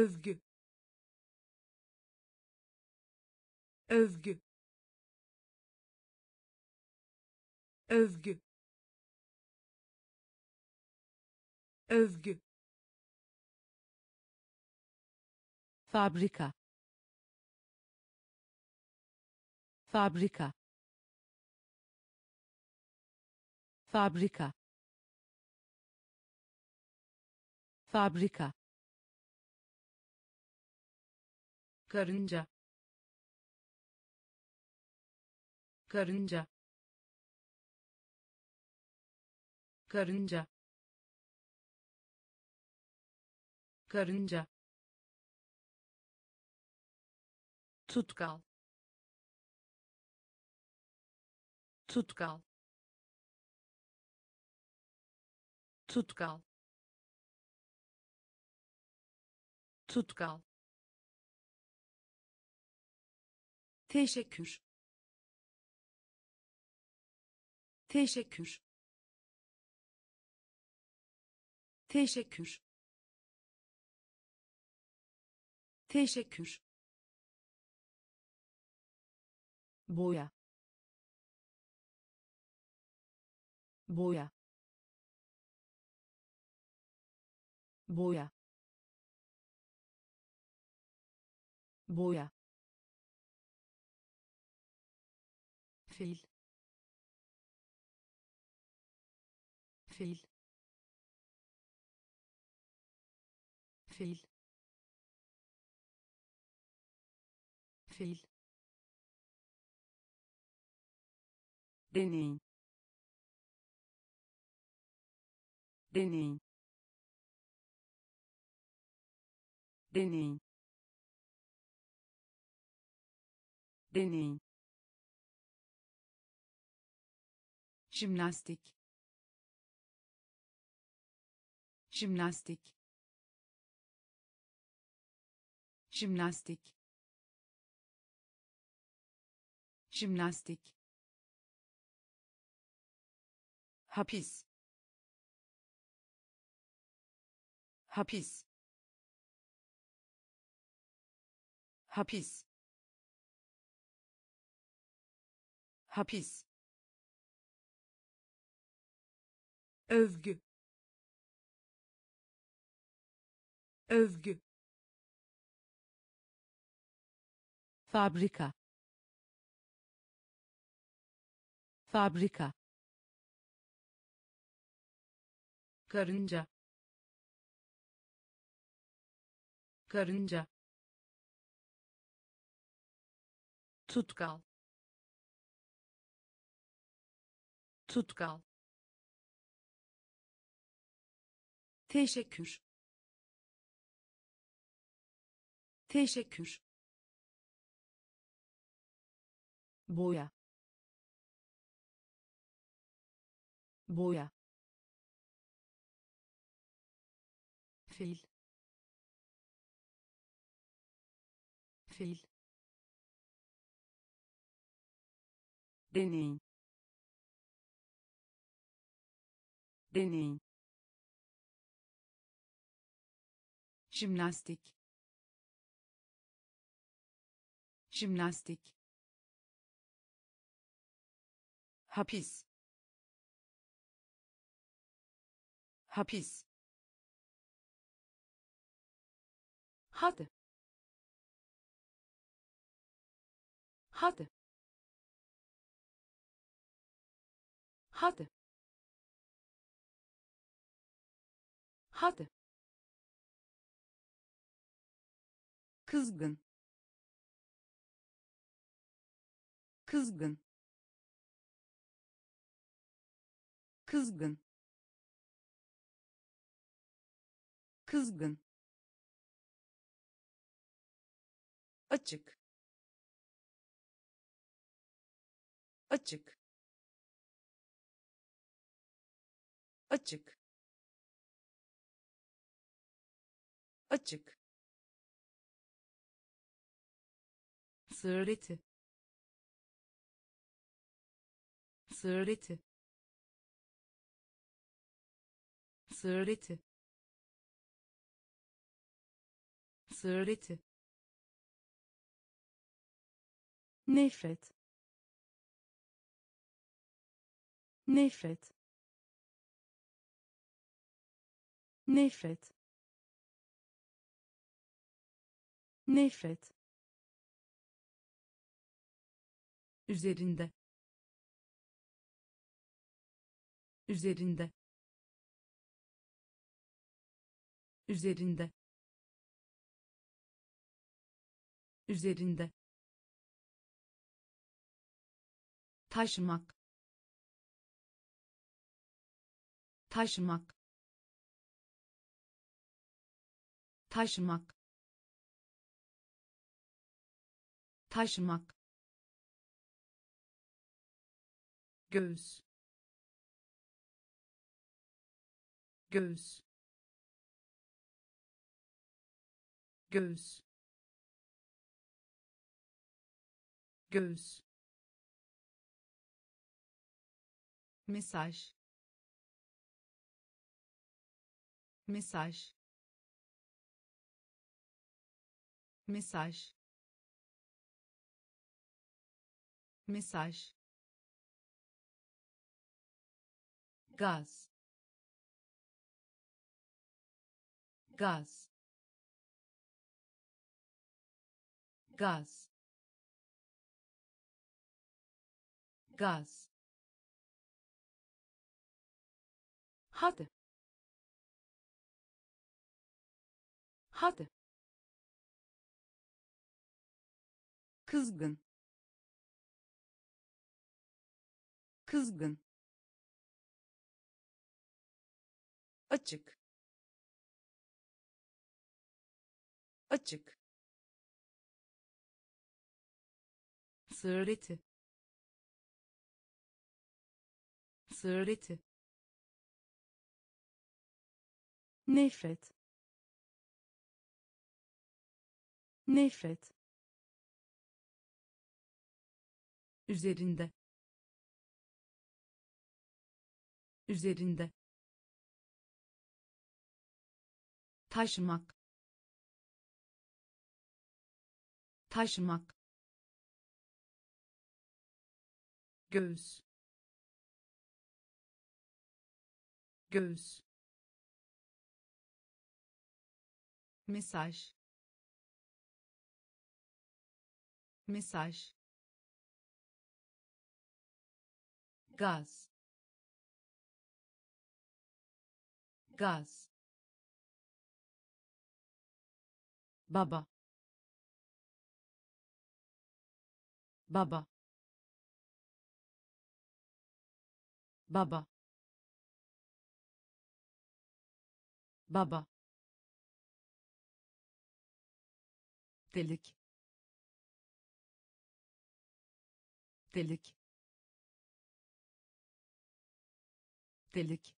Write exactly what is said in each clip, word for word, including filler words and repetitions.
övgü, övgü, övgü, övgü, fabrika, fabrika, fabrika, fabrika, karınca, karınca, karınca, karınca, tutkal, tutkal, tutkal, tutkal, teşekkür, teşekkür, teşekkür, teşekkür, boya, boya, boya, boya, fil, fil, fil, fil, deney, deney, deney, deney, jimnastik, jimnastik, jimnastik, jimnastik, hapis, hapis, hapis, hapis, övgü, övgü, fabrika, fabrika, karınca, karınca, tutkal, tutkal, teşekkür, teşekkür, boya, boya, fil, fil, deney, deney, jimnastik, jimnastik, hapis, hapis, hadi, hadi, hadi, hadi, kızgın, kızgın, kızgın, kızgın, açık, açık, açık, açık, sığır eti, sığır eti, sığır eti, sığır eti, nefret, nefret, nefret, nefret, üzerinde, üzerinde, üzerinde, üzerinde, taşımak, taşımak, taşımak, taşımak, göğüs, göğüs, göğüs, göğüs, mesaj, mesaj, mesaj, mesaj, gaz, gaz, gaz, gaz, hadi, hadi, kızgın, kızgın, açık, açık, sığır eti, sığır eti, nefret, nefret, üzerinde, üzerinde, taşımak, taşımak, göğüs, göğüs, mesaj, mesaj, gaz, gaz, baba, baba, baba, baba, delik, delik, delik,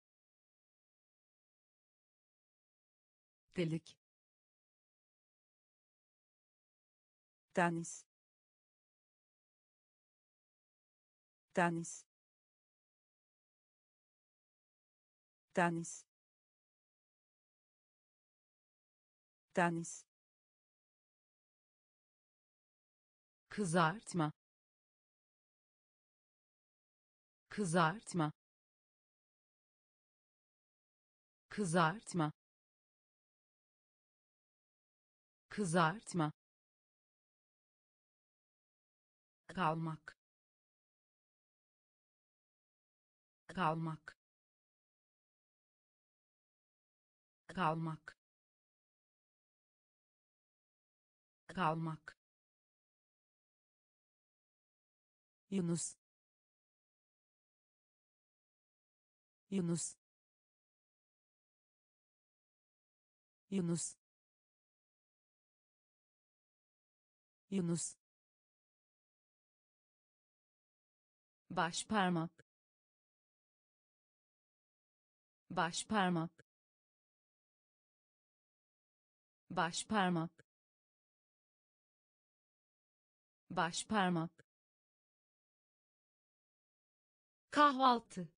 delik, deniz, deniz, deniz, deniz, kızartma, kızartma, kızartma, kızartma, kalmak, kalmak, kalmak, kalmak, Yunus, Yunus, Yunus, Yunus, baş parmak, baş parmak, baş parmak, baş parmak, kahvaltı,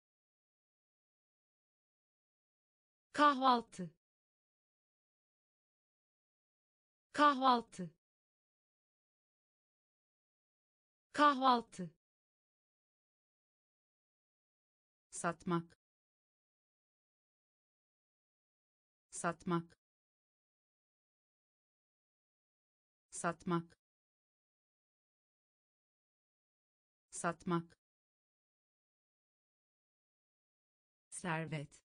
kahvaltı, kahvaltı, kahvaltı, satmak, satmak, satmak, satmak, servet,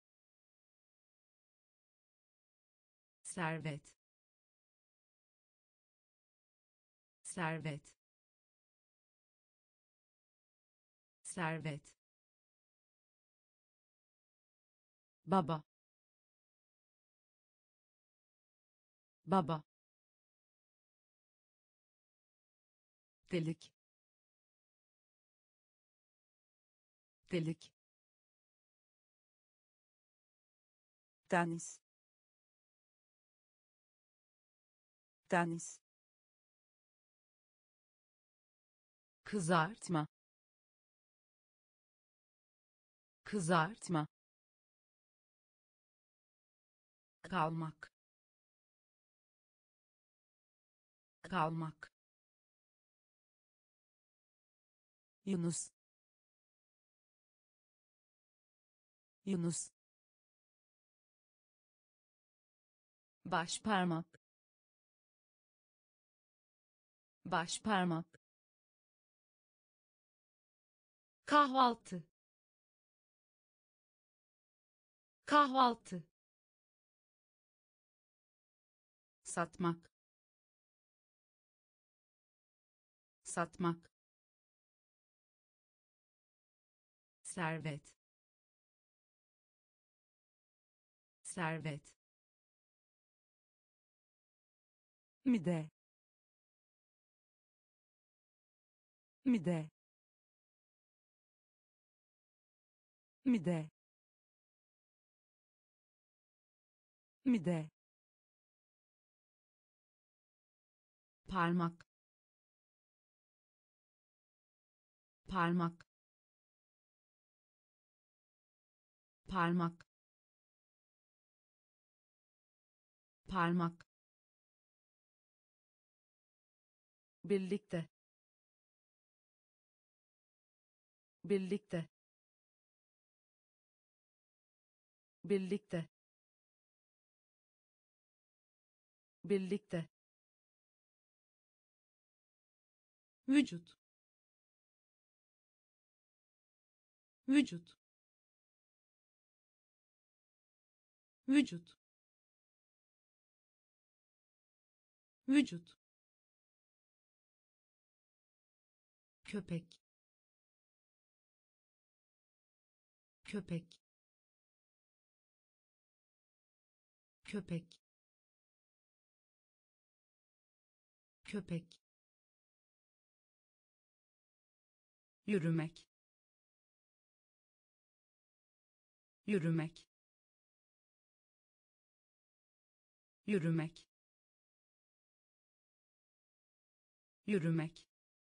servet, servet, servet, baba, baba, delik, delik, deniz, deniz, kızartma, kızartma, kalmak, kalmak, Yunus, Yunus, baş parmak, baş parmak, kahvaltı, kahvaltı, satmak, satmak, servet, servet, mide, mide, mide, mide, parmak, parmak, parmak, parmak, birlikte, birlikte, birlikte, birlikte, vücut, vücut, vücut, vücut, köpek, köpek, köpek, köpek, yürümek, yürümek, yürümek, yürümek,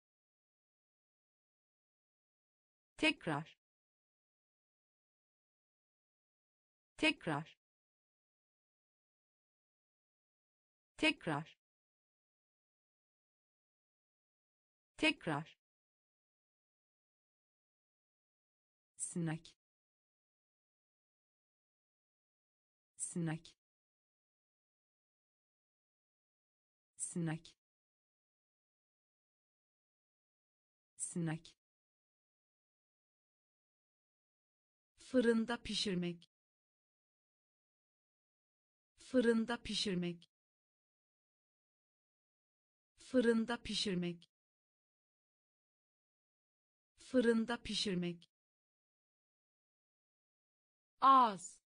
tekrar, tekrar, tekrar, tekrar, sinek, sinek, sinek, sinek, fırında pişirmek, fırında pişirmek, fırında pişirmek, fırında pişirmek, ağız,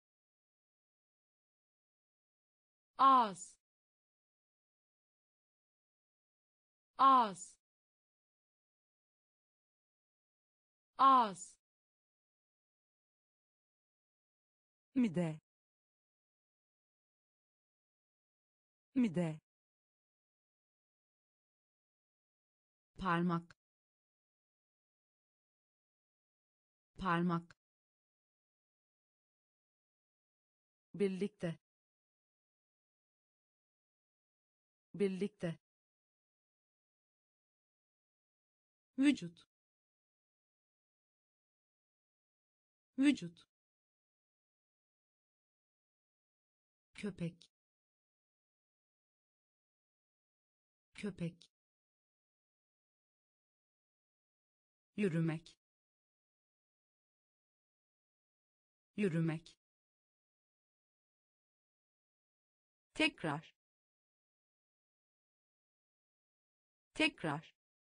ağız, ağız, ağız, mide, mide, parmak, parmak, birlikte, birlikte, vücut, vücut, köpek, köpek, yürümek, yürümek, tekrar, tekrar,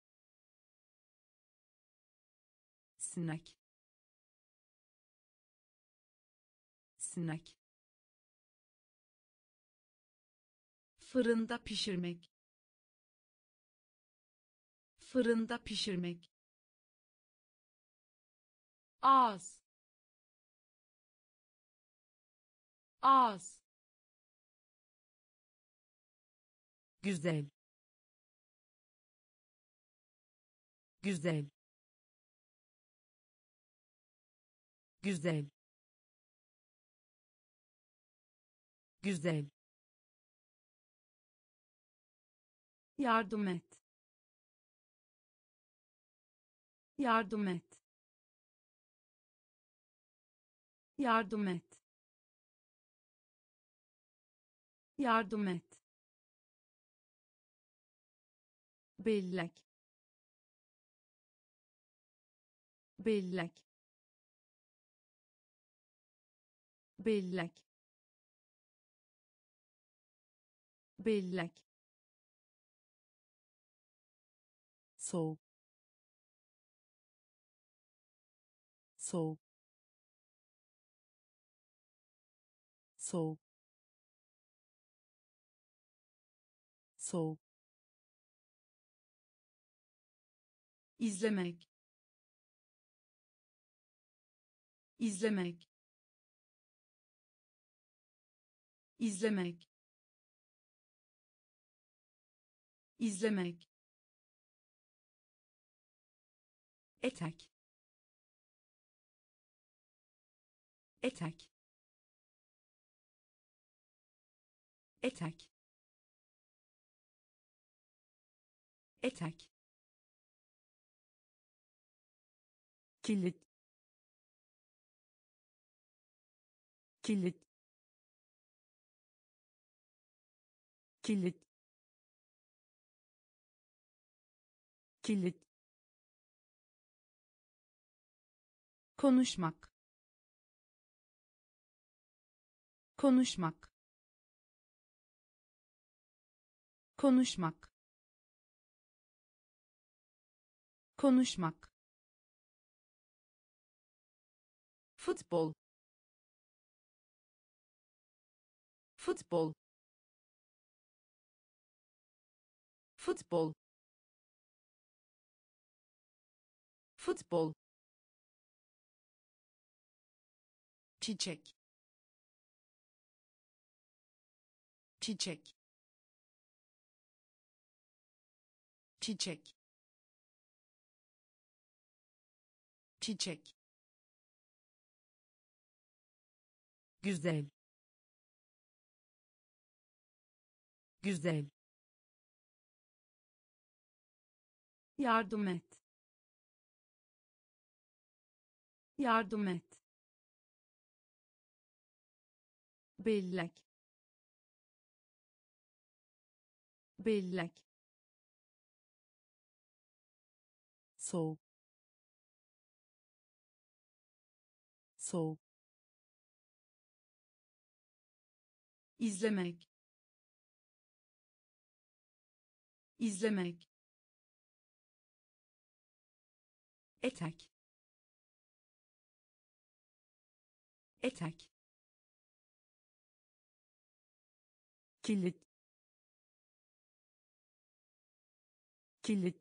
sinek, sinek, fırında pişirmek, fırında pişirmek, ağız, ağız, güzel, güzel, güzel, güzel, yardım et, yardım et, yardım et, yardım et, bellek, bellek, bellek, bellek, soğuk, soğuk, soğuk, soğuk, izlemek, izlemek, izlemek, izlemek, etek, etek, etek, etek, kilit, kilit, kilit, kilit, konuşmak, konuşmak, konuşmak, konuşmak, futbol, futbol, futbol, futbol, çiçek, çiçek, çiçek, çiçek, güzel, güzel, yardım et, yardım et, bellek, bellek, soğuk, soğuk, izlemek, izlemek, etek, etek, kilit, kilit,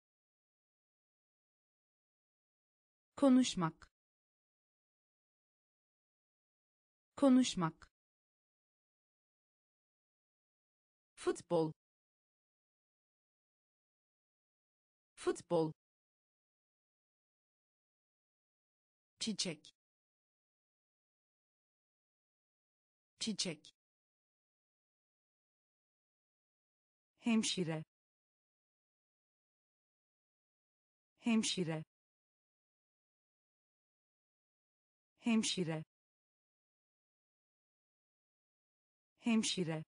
konuşmak, konuşmak, futbol, futbol, çiçek, çiçek, hemşire hemşire hemşire hemşire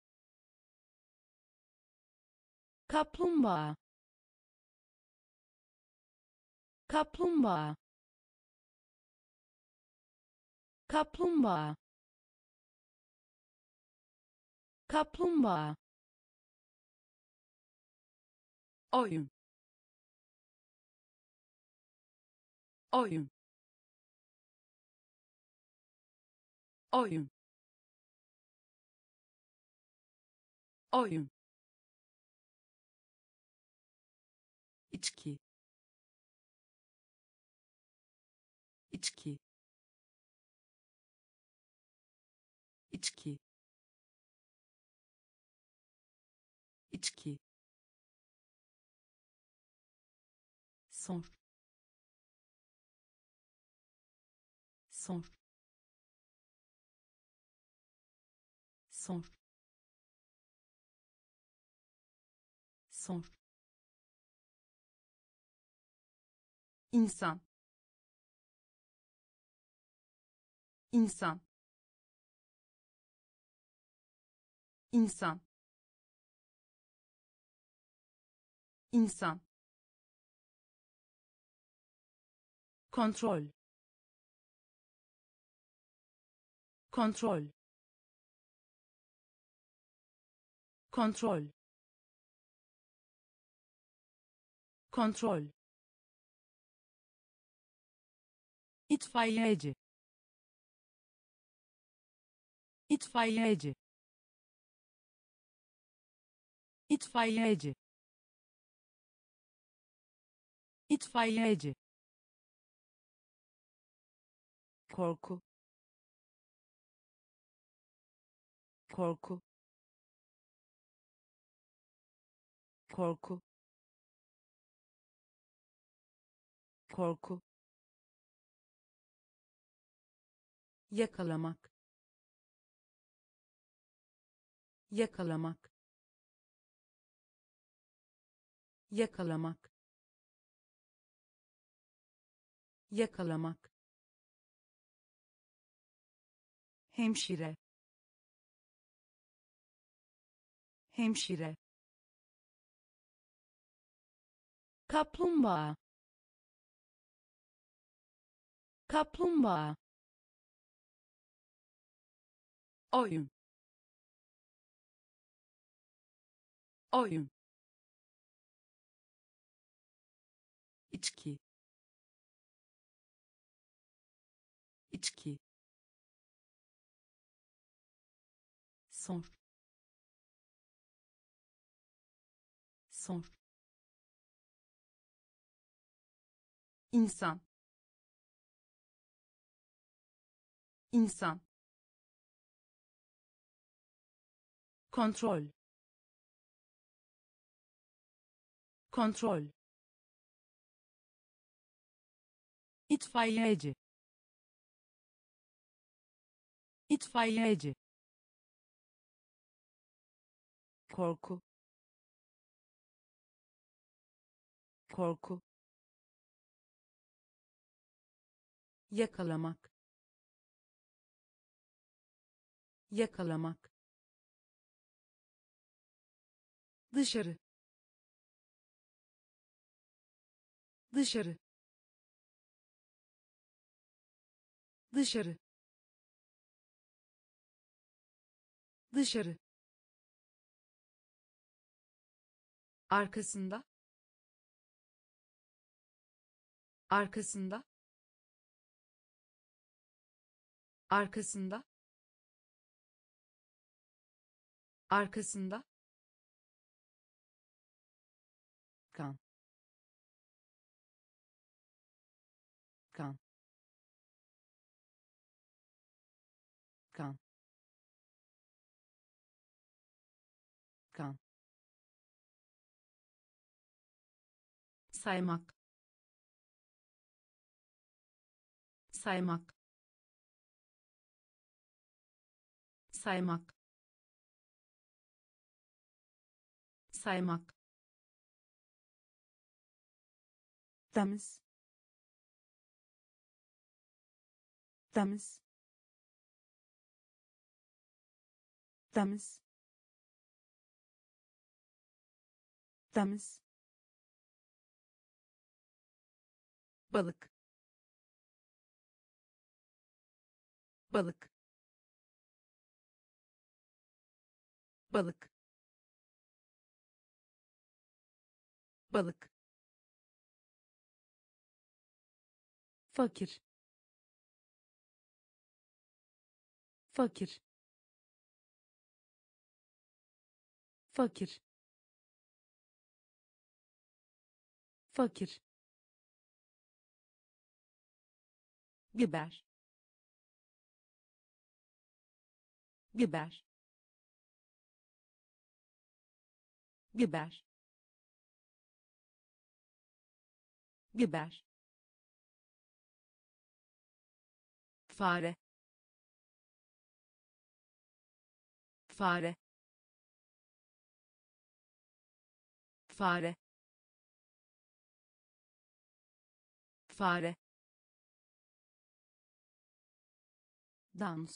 kaplumbağa kaplumbağa kaplumbağa kaplumbağa oyun oyun oyun oyun içki içki içki içki sor sor sor sor insan insan insan insan kontrol kontrol kontrol kontrol itfaiyeci itfaiyeci itfaiyeci itfaiyeci korku korku korku korku yakalamak yakalamak yakalamak yakalamak hemşire hemşire kaplumbağa kaplumbağa oyun oyun içki içki sor sor insan insan kontrol kontrol itfaiyeci itfaiyeci korku korku yakalamak yakalamak dışarı dışarı dışarı dışarı arkasında arkasında arkasında arkasında kan kan kan kan saymak saymak saymak saymak, temiz, temiz, temiz, temiz, balık, balık, balık, balık, fakir, fakir, fakir, fakir, biber, biber, biber, biber, fare, fare, fare, fare, dans,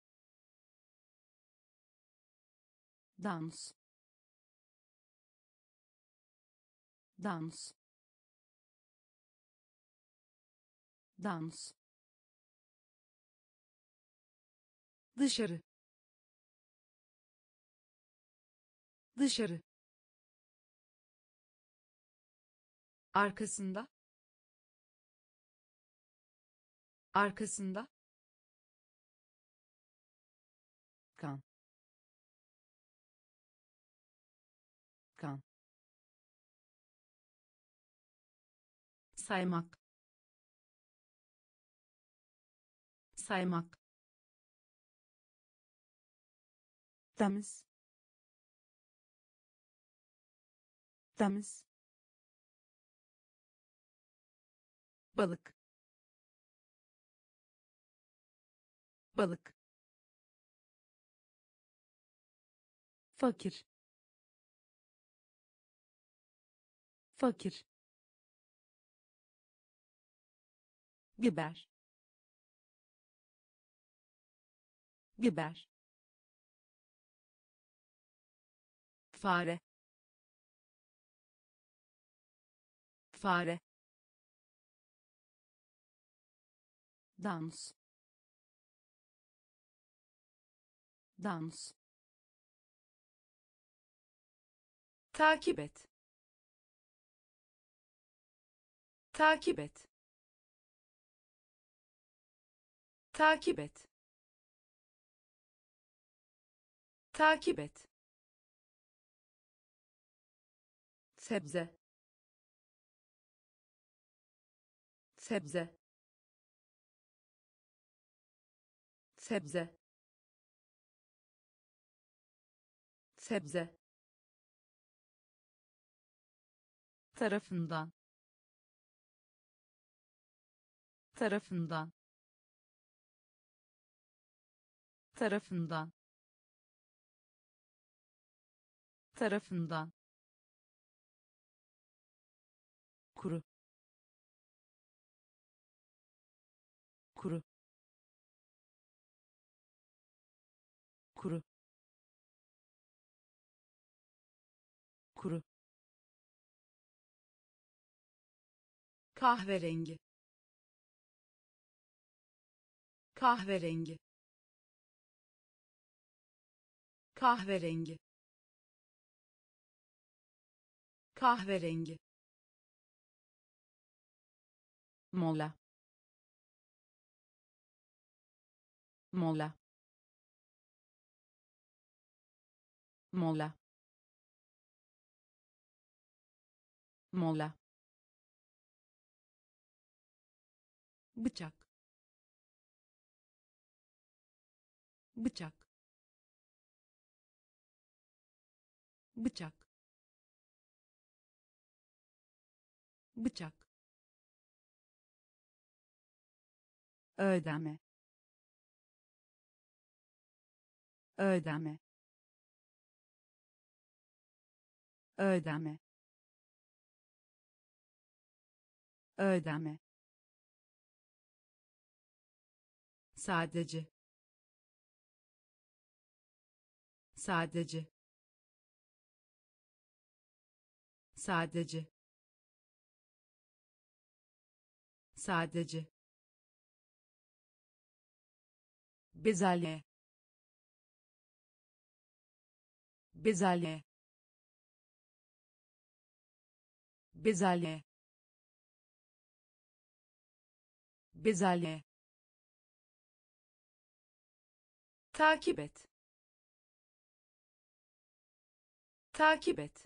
dans, dans, dans, dışarı, dışarı, arkasında, arkasında, kan, kan, saymak, saymak, temiz, temiz, balık, balık, fakir, fakir, biber, biber, fare, fare, dans, dans, takip et, takip et, takip et, takip et, sebze, sebze, sebze, sebze, tarafından, tarafından, tarafından, tarafından, kuru, kuru, kuru, kuru, kahverengi, kahverengi, kahverengi, kahverengi, mola, mola, mola, mola, bıçak, bıçak, bıçak, bıçak, ödeme, ödeme, ödeme ödeme sadece sadece sadece sadece bezelye bezelye bezelye bezelye takip et takip et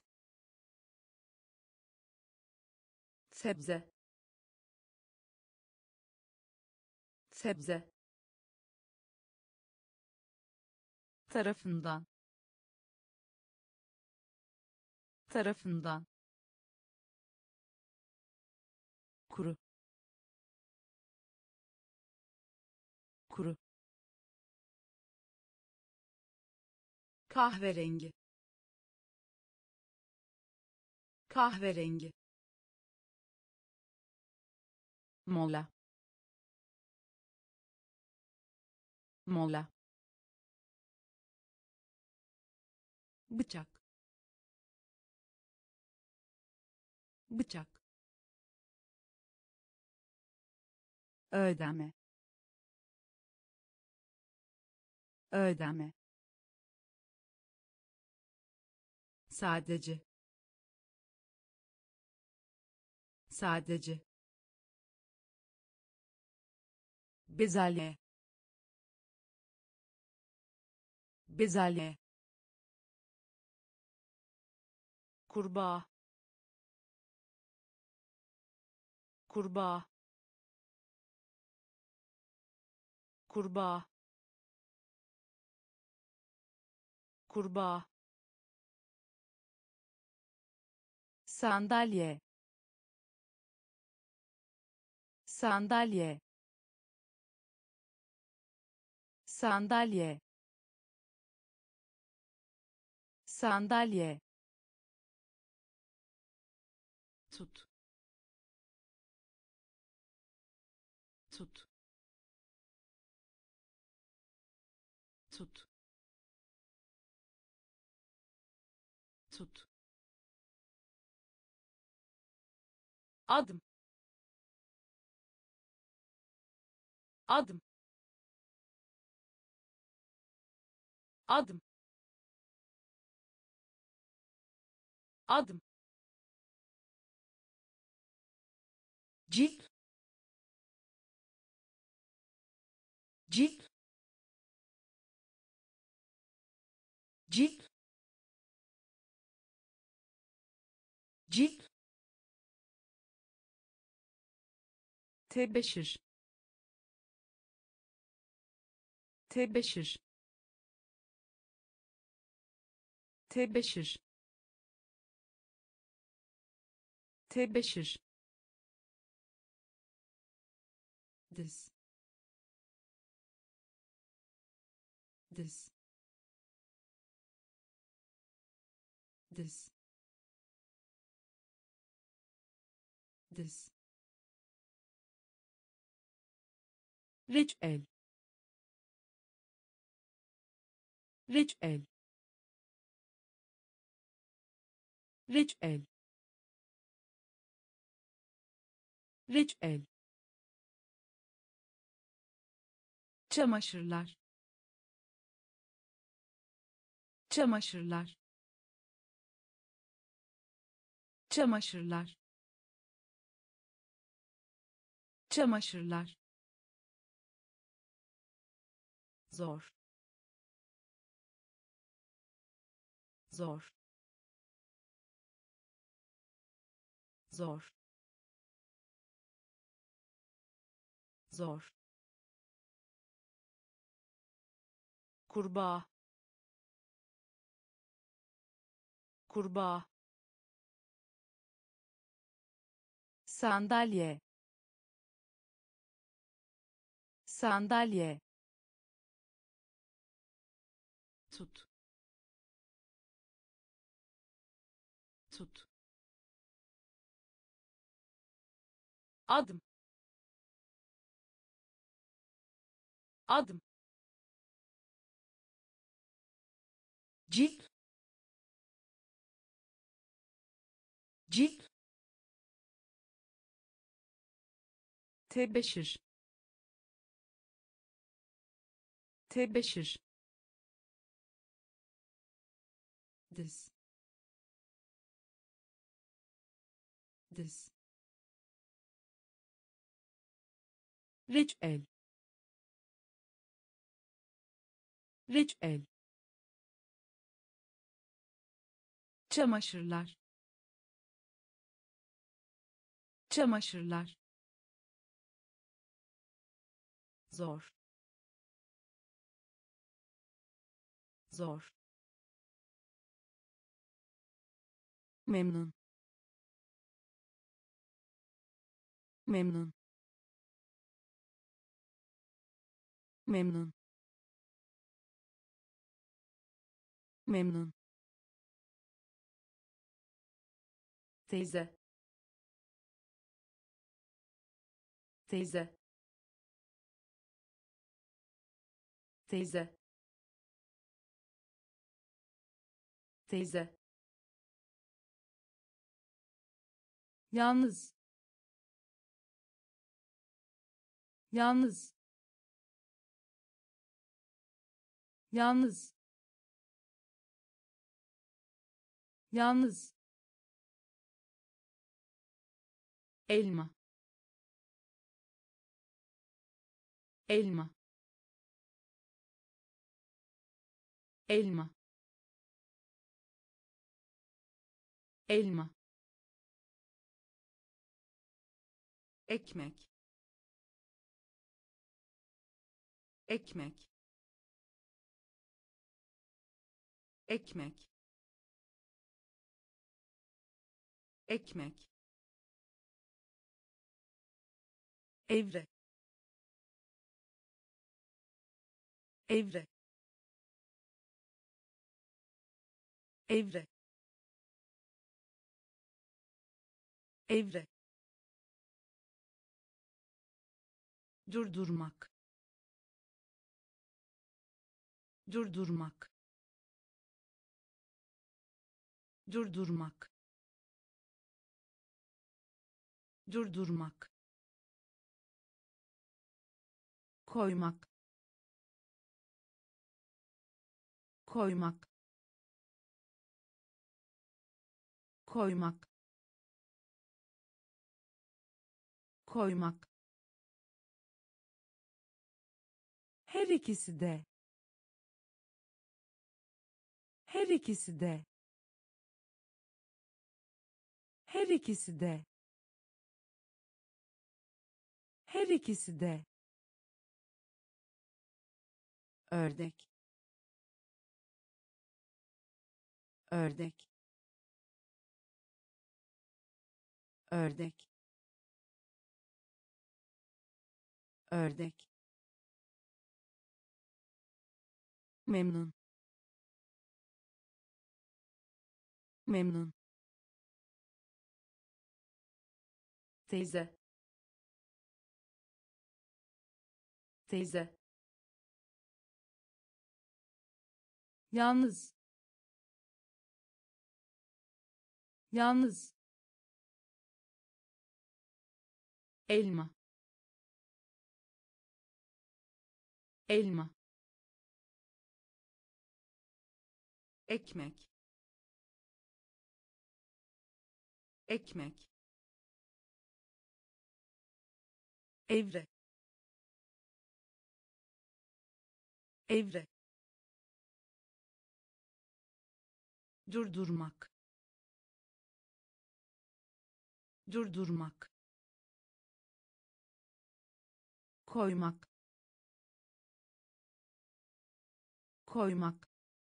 sebze sebze tarafından tarafından kuru kuru kahverengi kahverengi mola mola bıçak bıçak ödeme ödeme sadece sadece bezelye bezelye kurbağa kurbağa kurbağa kurbağa sandalye sandalye sandalye sandalye tut tut tut tut adım adım adım adım cilt cilt cilt cilt tebeşir tebeşir tebeşir tebeşir diz diz diz diz reçel reçel reçel reçel çamaşırlar çamaşırlar çamaşırlar çamaşırlar zor zor zor zor kurbağa kurbağa sandalye sandalye tut tut, adım, adım, cilt, cilt, tebeşir, tebeşir, diz, diz, reçel, reçel, çamaşırlar, çamaşırlar, zor, zor, memnun, memnun, memnun, memnun, teyze, teyze, teyze, teyze, yalnız, yalnız, yalnız, yalnız, elma, elma, elma, elma, ekmek, ekmek, ekmek, ekmek, evre, evre, evre, evre, durdurmak, durdurmak, durdurmak, durdurmak, koymak, koymak, koymak, koymak, her ikisi de, her ikisi de, her ikisi de, her ikisi de, ördek, ördek, ördek, ördek, memnun, memnun, teyze, teyze, yalnız, yalnız, elma, elma, ekmek, ekmek, evre, evre, durdurmak, durdurmak, koymak, koymak,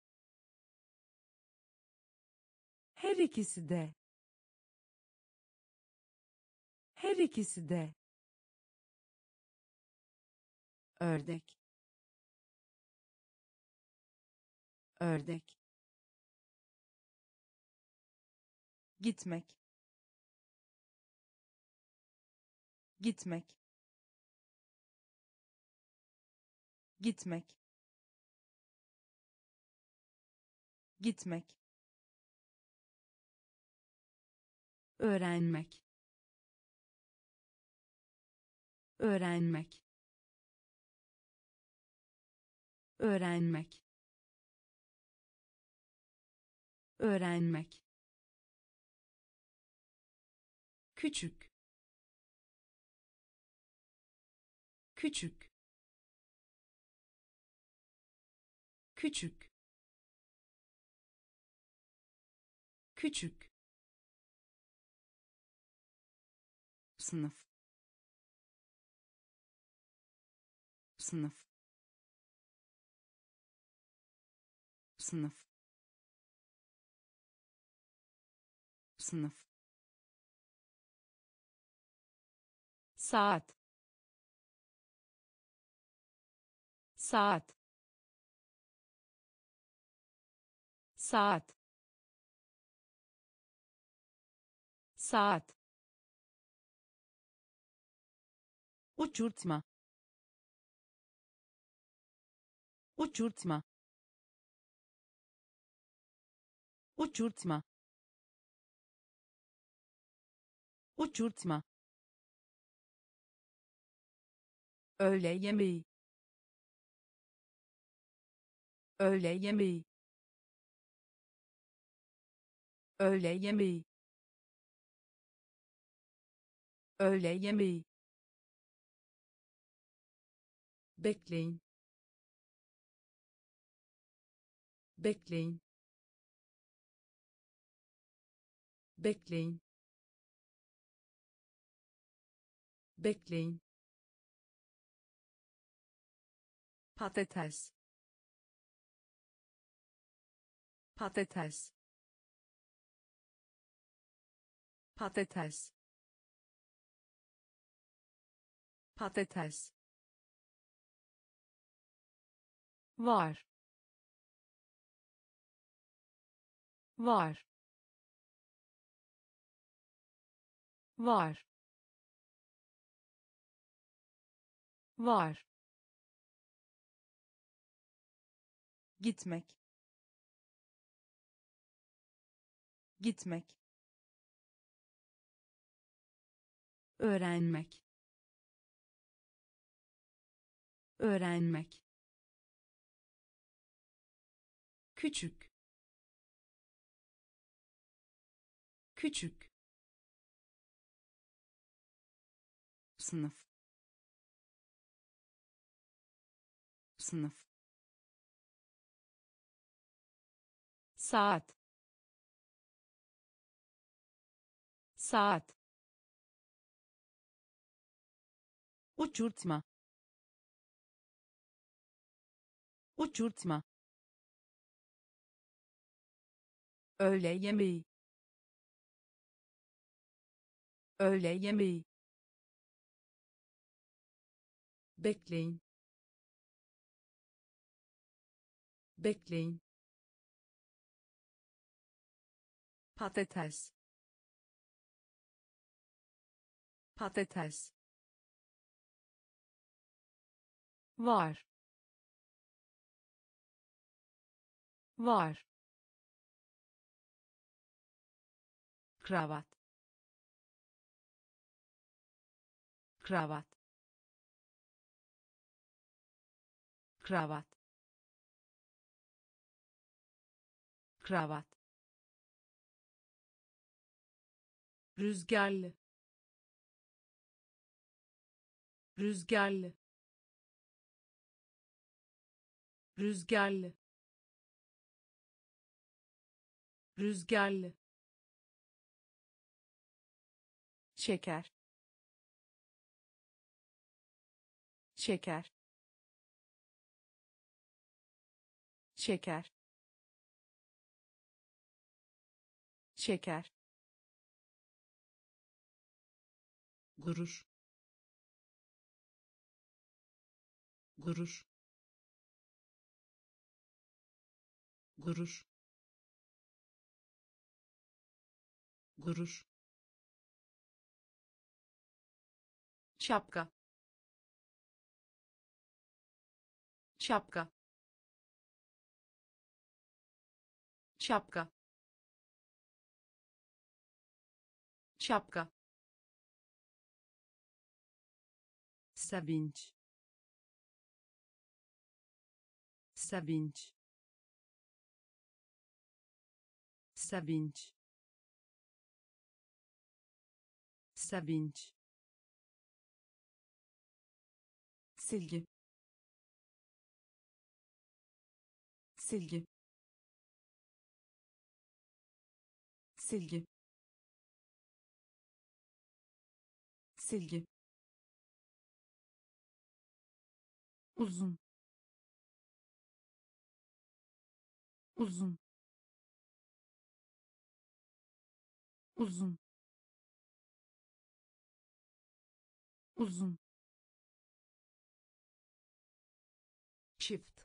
her ikisi de, her ikisi de, ördek, ördek, gitmek, gitmek, gitmek, gitmek, öğrenmek, öğrenmek, öğrenmek, öğrenmek, küçük, küçük, küçük, küçük, sınıf, sınıf, sınıf, sınıf, saat, saat, saat, saat, uçurtma, uçurtma, uçurtma, uçurtma, öğle yemeği, öğle yemeği, öğle yemeği, öğle yemeği, bekleyin, bekleyin, bekleyin, bekleyin, patates, patates, patates, patates, var, var, var, var, gitmek, gitmek, öğrenmek, öğrenmek, küçük, küçük, sınıf, sınıf, saat, saat, uçurtma, uçurtma, öğle yemeği, öğle yemeği, bekleyin, bekleyin, patates, patates, var, var, kravat, kravat, kravat, kravat, rüzgarlı, rüzgarlı, rüzgarlı, rüzgarlı, şeker, şeker, şeker, şeker, gurur, gurur, gurur, gurur, şapka, şapka, şapka, şapka, sevinç, sevinç, sevinç, sevinç, silgi, silgi, silgi, silgi, uzun, uzun, uzun, uzun, çift,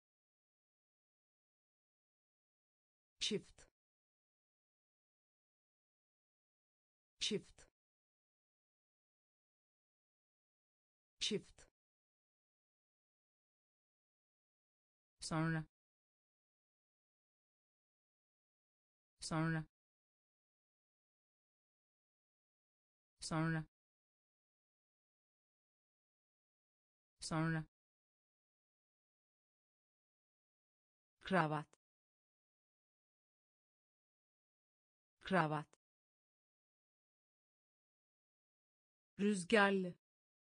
çift, çift, çift, sonra, sonra, sonra, sonra, kravat, kravat, rüzgarlı,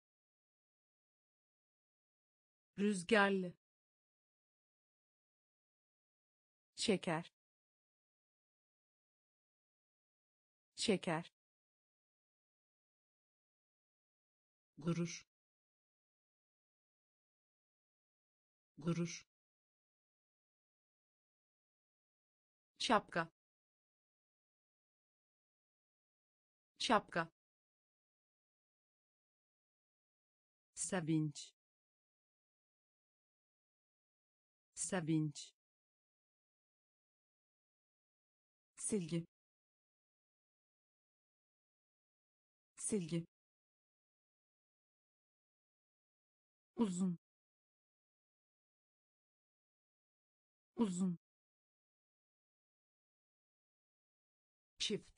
rüzgarlı, şeker, şeker, gurur, gurur, şapka, şapka, sevinç, sevinç, silgi, silgi, uzun, uzun, çift,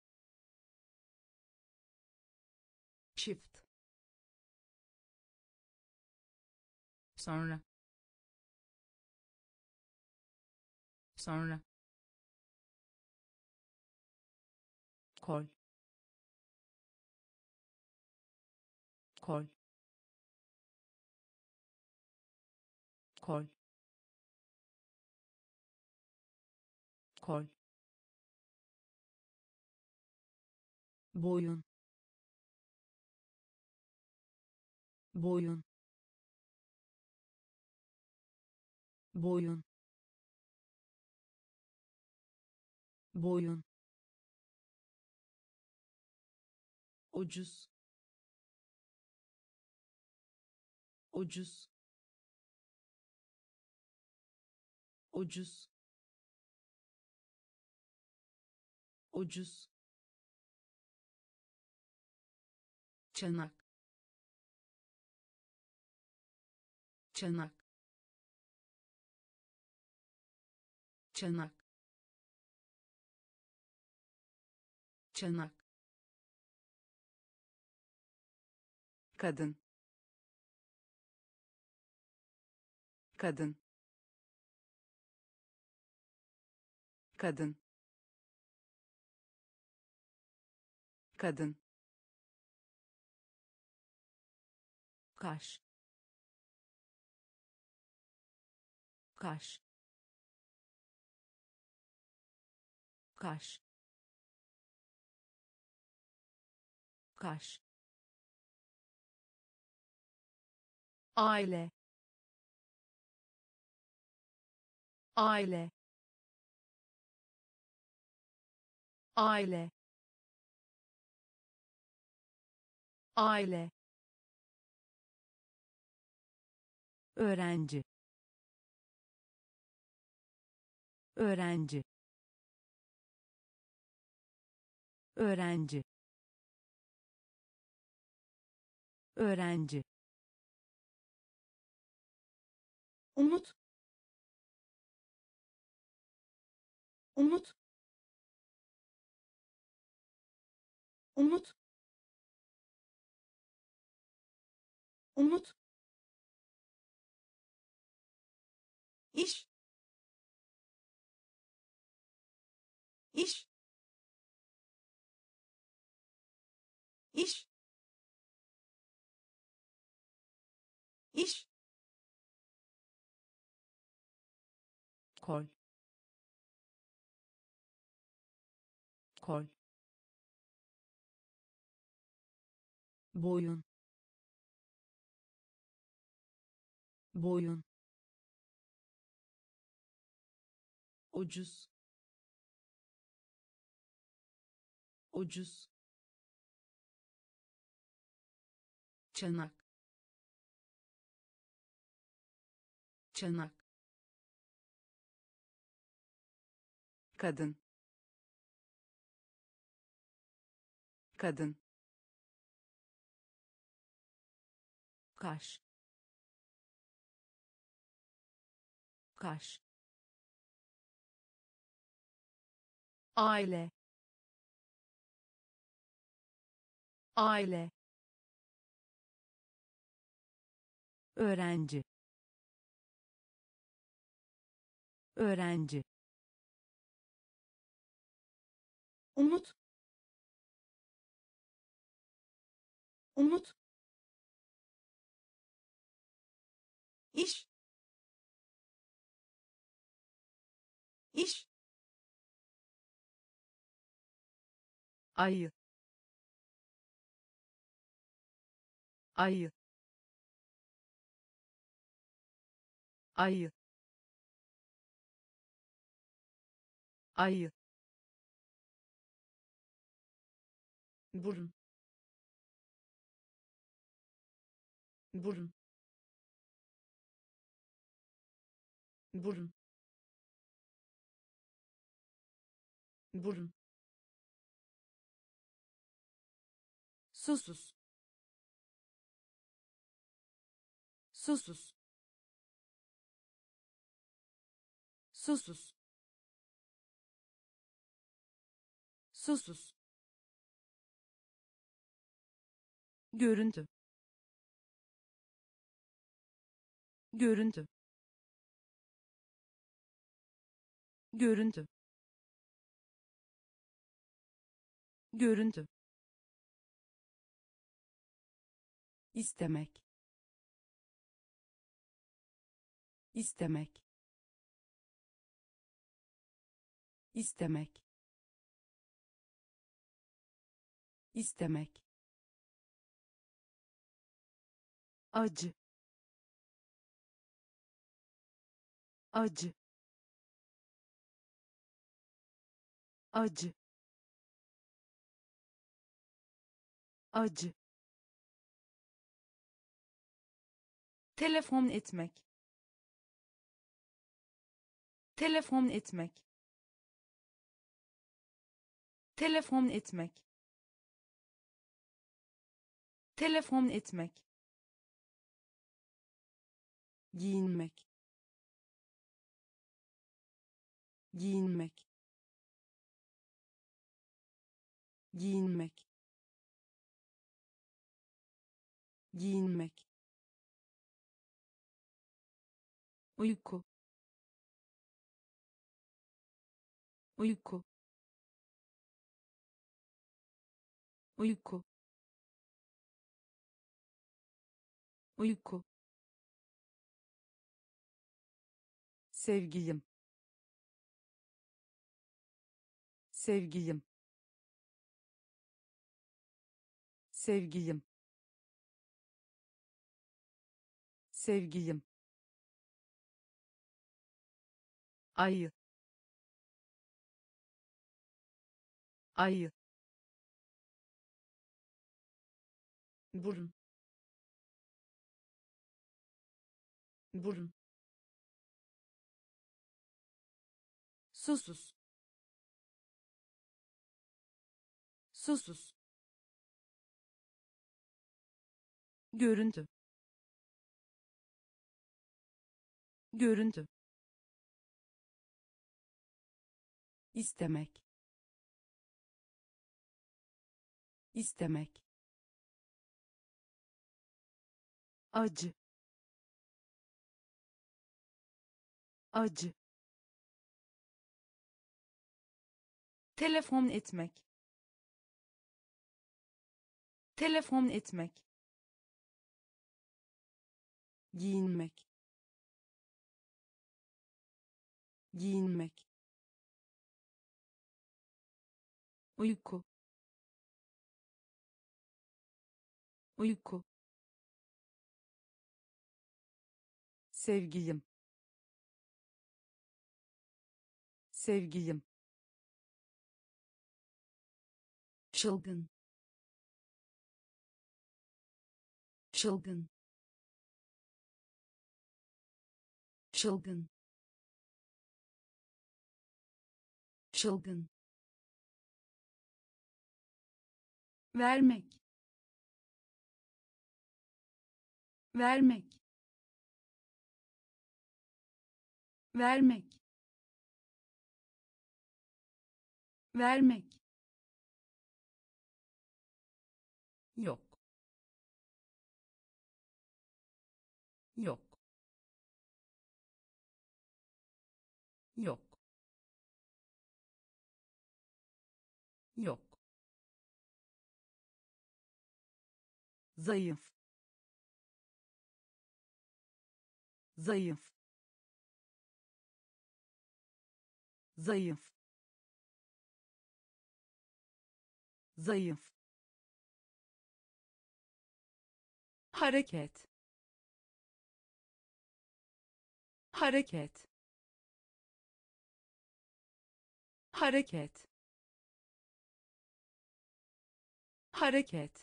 çift, sonra, sonra, kol, kol, kol, kol, boyun, boyun, boyun, boyun, ucuz, ucuz, ucuz, ucuz, çanak, çanak, çanak, çanak, kadın, kadın, kadın, kadın, kaş, kaş, kaş, kaş, aile, aile, aile, aile, öğrenci, öğrenci, öğrenci öğrenci umut umut umut umut iş iş iş iş kol kol boyun boyun ucuz ucuz çanak çanak kadın kadın kaş kaş aile aile öğrenci öğrenci umut umut iş iş ayı ayı ayı ayı burun burun burun burun susuz susuz susuz susuz görüntü görüntü görüntü görüntü istemek istemek istemek istemek acı acı acı acı telefon etmek telefon etmek telefon etmek telefon etmek giyinmek giyinmek giyinmek giyinmek uyku uyku uyku uyku sevgilim sevgilim sevgilim sevgilim ayı ayı burun burun susuz susuz, görüntü, görüntü, istemek, istemek, acı, acı, telefon etmek, telefon etmek, giyinmek, giyinmek, uyku, uyku, sevgilim, sevgilim, çılgın, çılgın, çılgın, çılgın, vermek, vermek, vermek, vermek, yok, yok, yok, yok, zayıf, zayıf, zayıf, zayıf, hareket, hareket, hareket, hareket,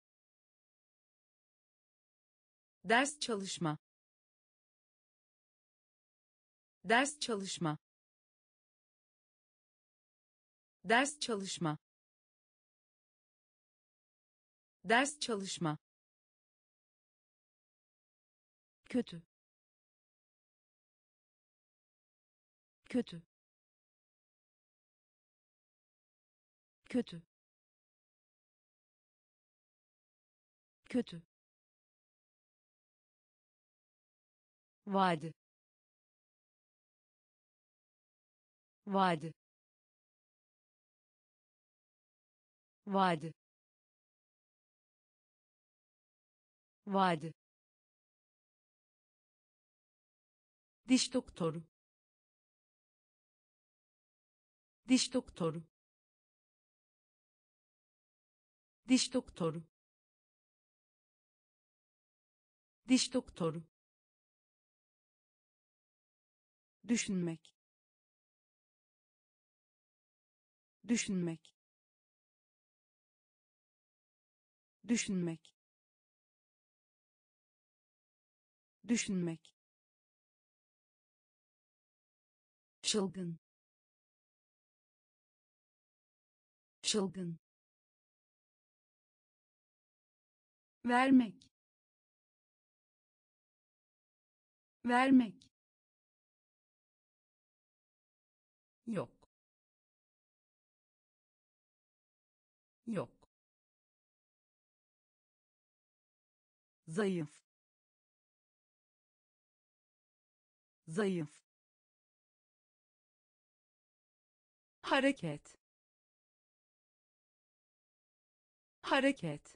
ders çalışma, ders çalışma, ders çalışma, ders çalışma, kötü, kötü, kötü, kötü, vadi, vadi, vadi, vadi, diş doktoru, diş doktoru, diş doktoru, diş doktoru, düşünmek, düşünmek, düşünmek, düşünmek, çılgın, çılgın, vermek, vermek, yok, yok, zayıf, zayıf, hareket, hareket,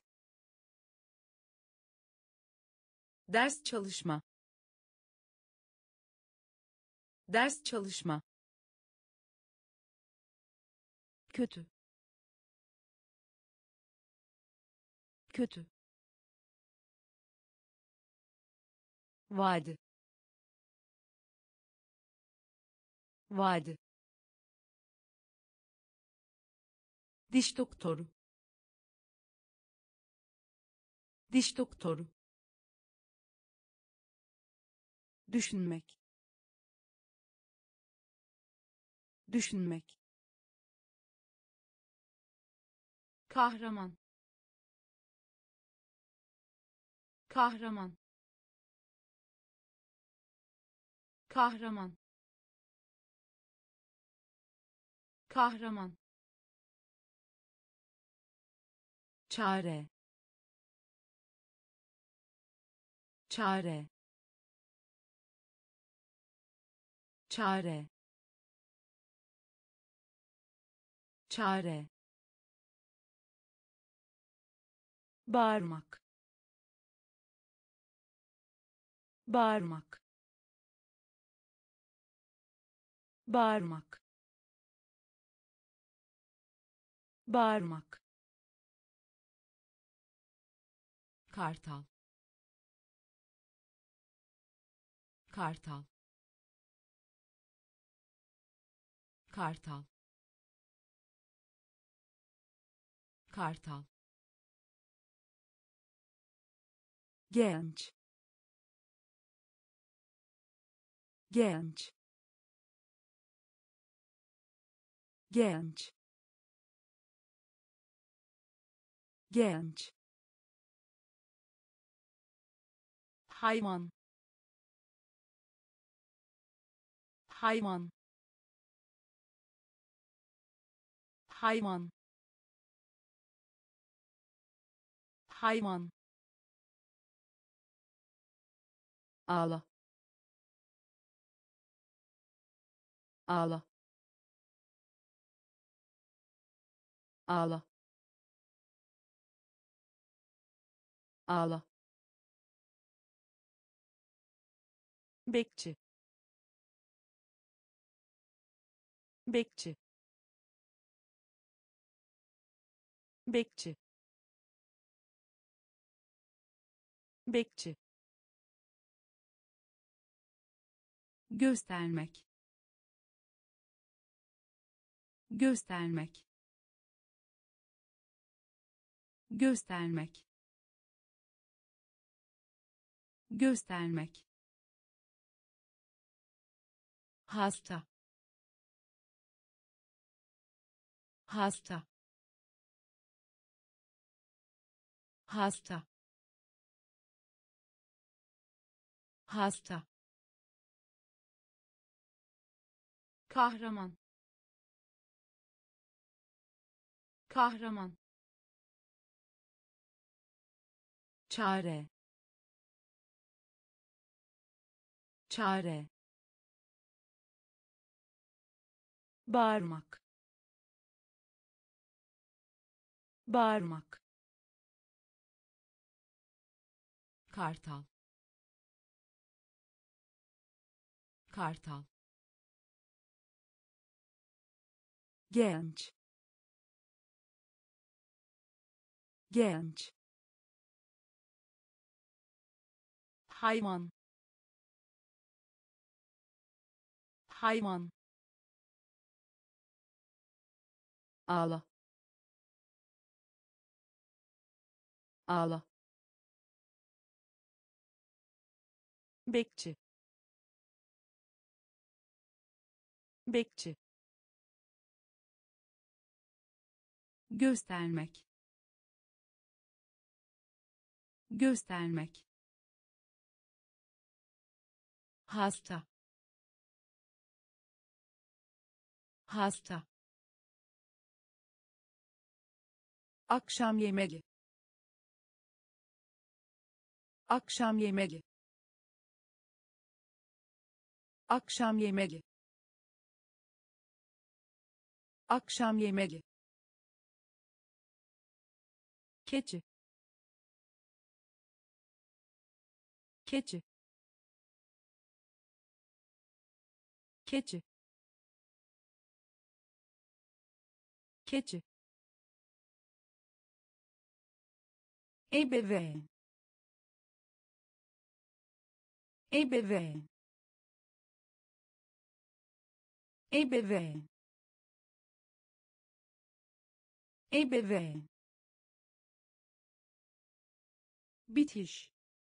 ders çalışma, ders çalışma, kötü, kötü, vadi, vadi, diş doktoru, diş doktoru, düşünmek, düşünmek, kahraman kahraman kahraman kahraman çare çare çare çare bağırmak bağırmak bağırmak bağırmak kartal kartal kartal kartal genç genç genç genç hayvan hayvan hayvan hayvan ağla ağla ağla ağla bekçi bekçi bekçi bekçi göstermek göstermek göstermek göstermek hasta hasta hasta hasta kahraman kahraman çare çare bağırmak bağırmak kartal kartal genç genç hayvan hayvan ağla ağla bekçi bekçi göstermek göstermek hasta hasta akşam yemeği akşam yemeği akşam yemeği akşam yemeği keçi keçi keçi keçi ebeveyn ebeveyn ebeveyn ebeveyn bitiş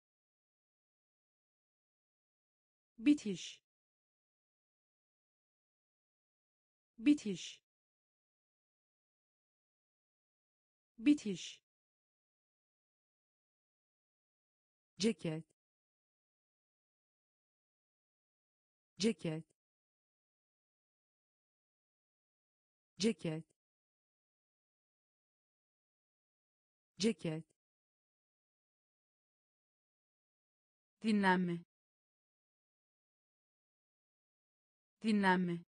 bitiş bitiş bitiş, ceket, ceket, ceket, ceket, dinlenme, dinlenme,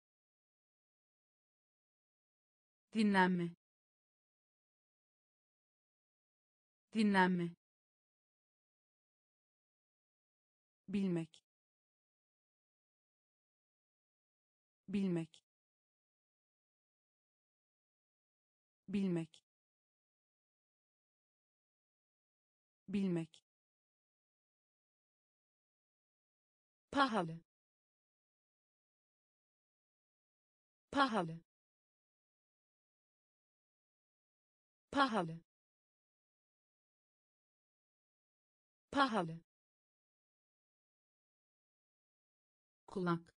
dinlenme, dinlenme, bilmek, bilmek, bilmek, bilmek, pahalı, pahalı, pahalı, pahalı, kulak,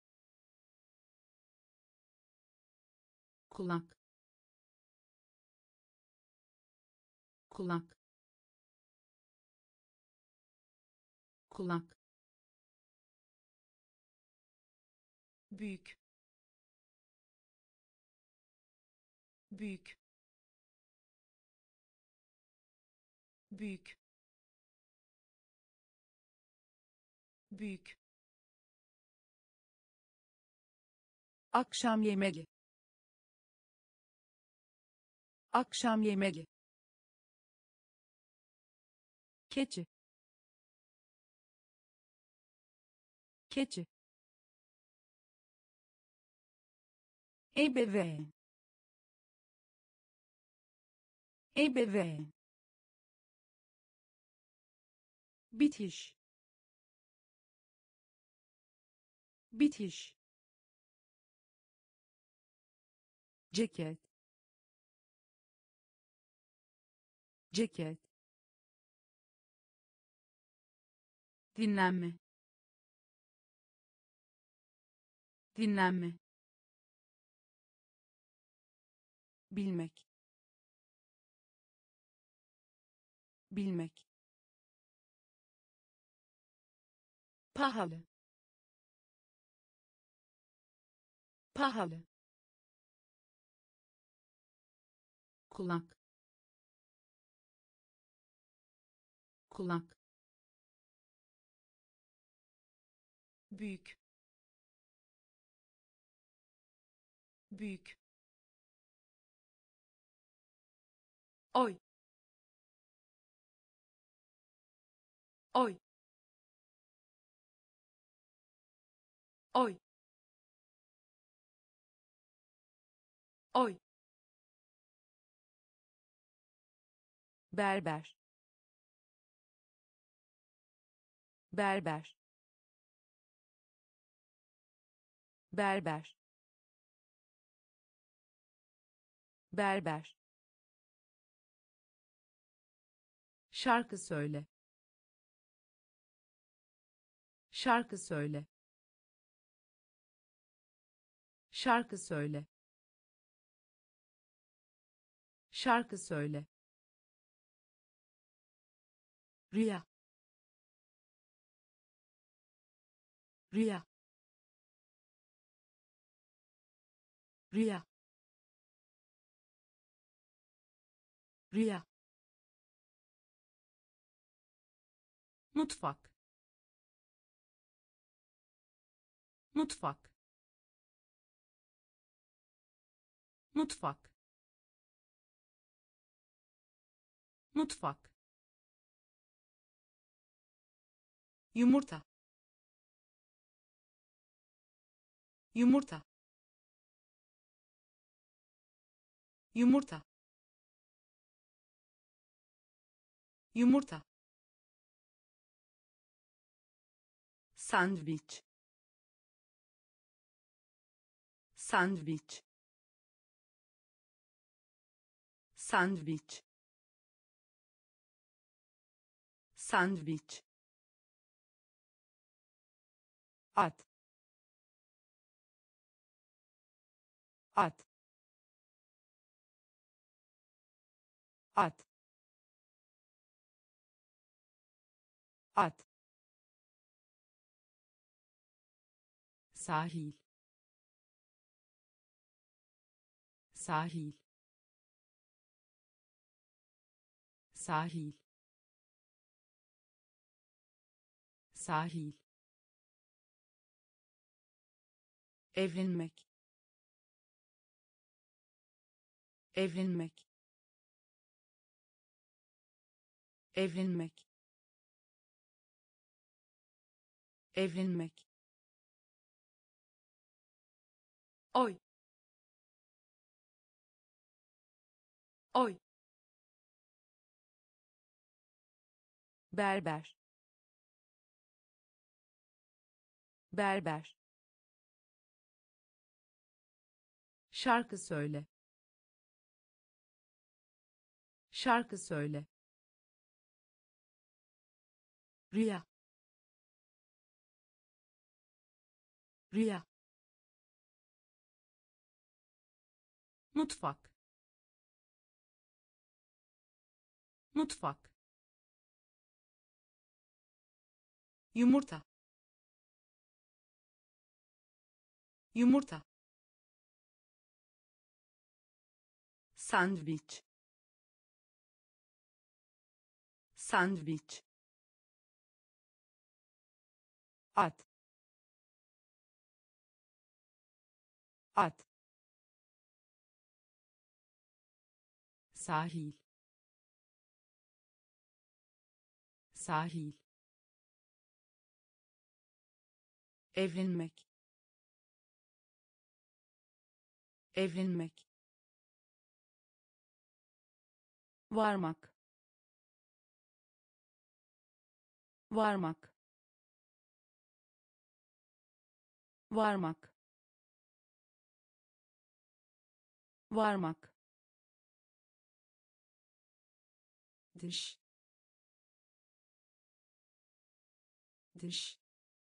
kulak, kulak, kulak, büyük, büyük, büyük, büyük, akşam yemeği, akşam yemeği, keçi, keçi, ebeveyn, ebeveyn, bitiş, bitiş, ceket, ceket, dinlenme, dinlenme, bilmek, bilmek, pahalı, pahalı, kulak, kulak, büyük, büyük, oy, oy, oy, oy, berber, berber, berber, berber, şarkı söyle, şarkı söyle, şarkı söyle, şarkı söyle, rüya, rüya, rüya, rüya, mutfak, mutfak, mutfak, mutfak, yumurta, yumurta, yumurta, yumurta, sandviç, sandviç, sandviç, sandviç, at, at, at at sahil sahil sahil sahil evlenmek evlenmek evlenmek evlenmek oy oy berber berber şarkı söyle şarkı söyle rüya rüya mutfak mutfak yumurta yumurta sandviç sandviç at at sahil sahil evlenmek evlenmek varmak varmak varmak varmak dış dış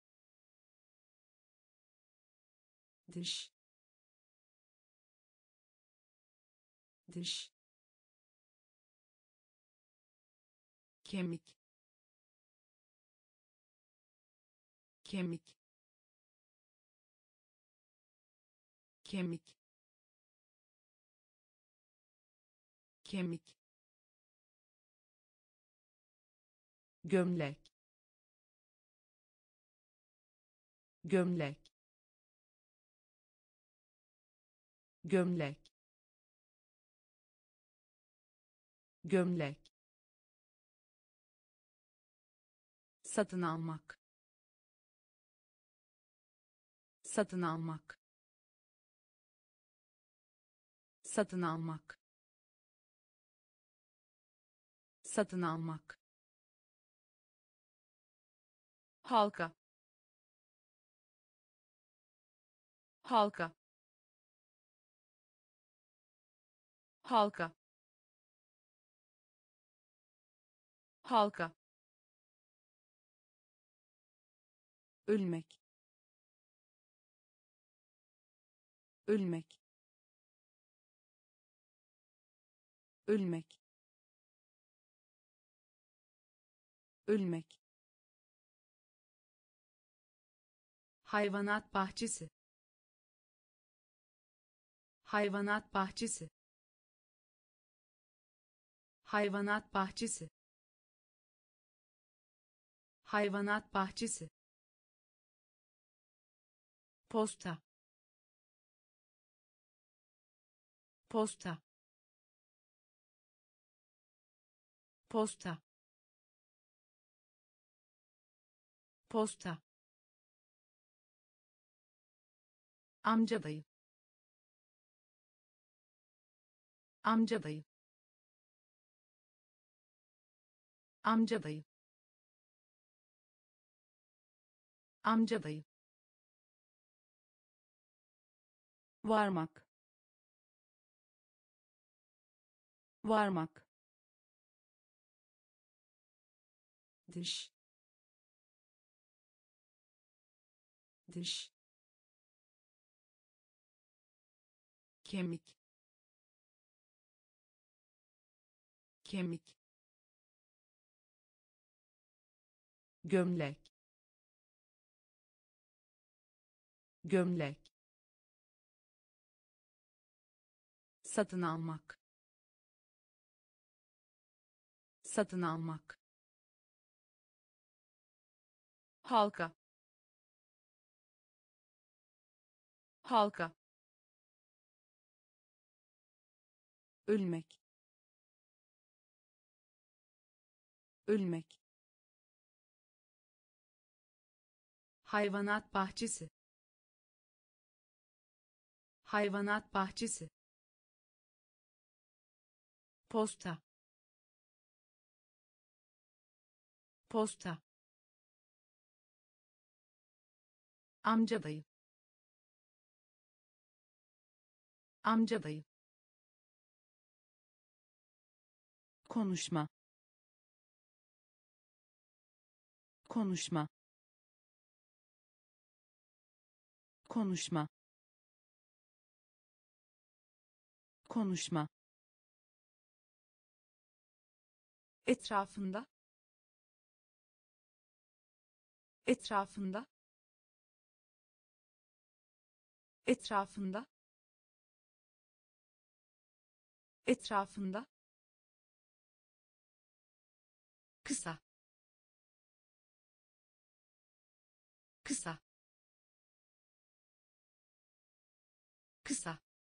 dış dış kemik kemik kemik kemik gömlek gömlek gömlek gömlek satın almak satın almak satın almak satın almak halka halka halka halka ölmek ölmek ölmek ölmek hayvanat bahçesi hayvanat bahçesi hayvanat bahçesi hayvanat bahçesi posta posta posta posta amca dayı amca dayı amca dayı amca dayı varmak varmak dış dış kemik kemik, gömlek, gömlek, satın almak, satın almak, halka, halka, ölmek, ölmek, hayvanat bahçesi, hayvanat bahçesi, posta, posta, amca dayı, amca dayı, konuşma, konuşma, konuşma, konuşma, etrafında, etrafında, etrafında, etrafında, kısa, kısa, kısa,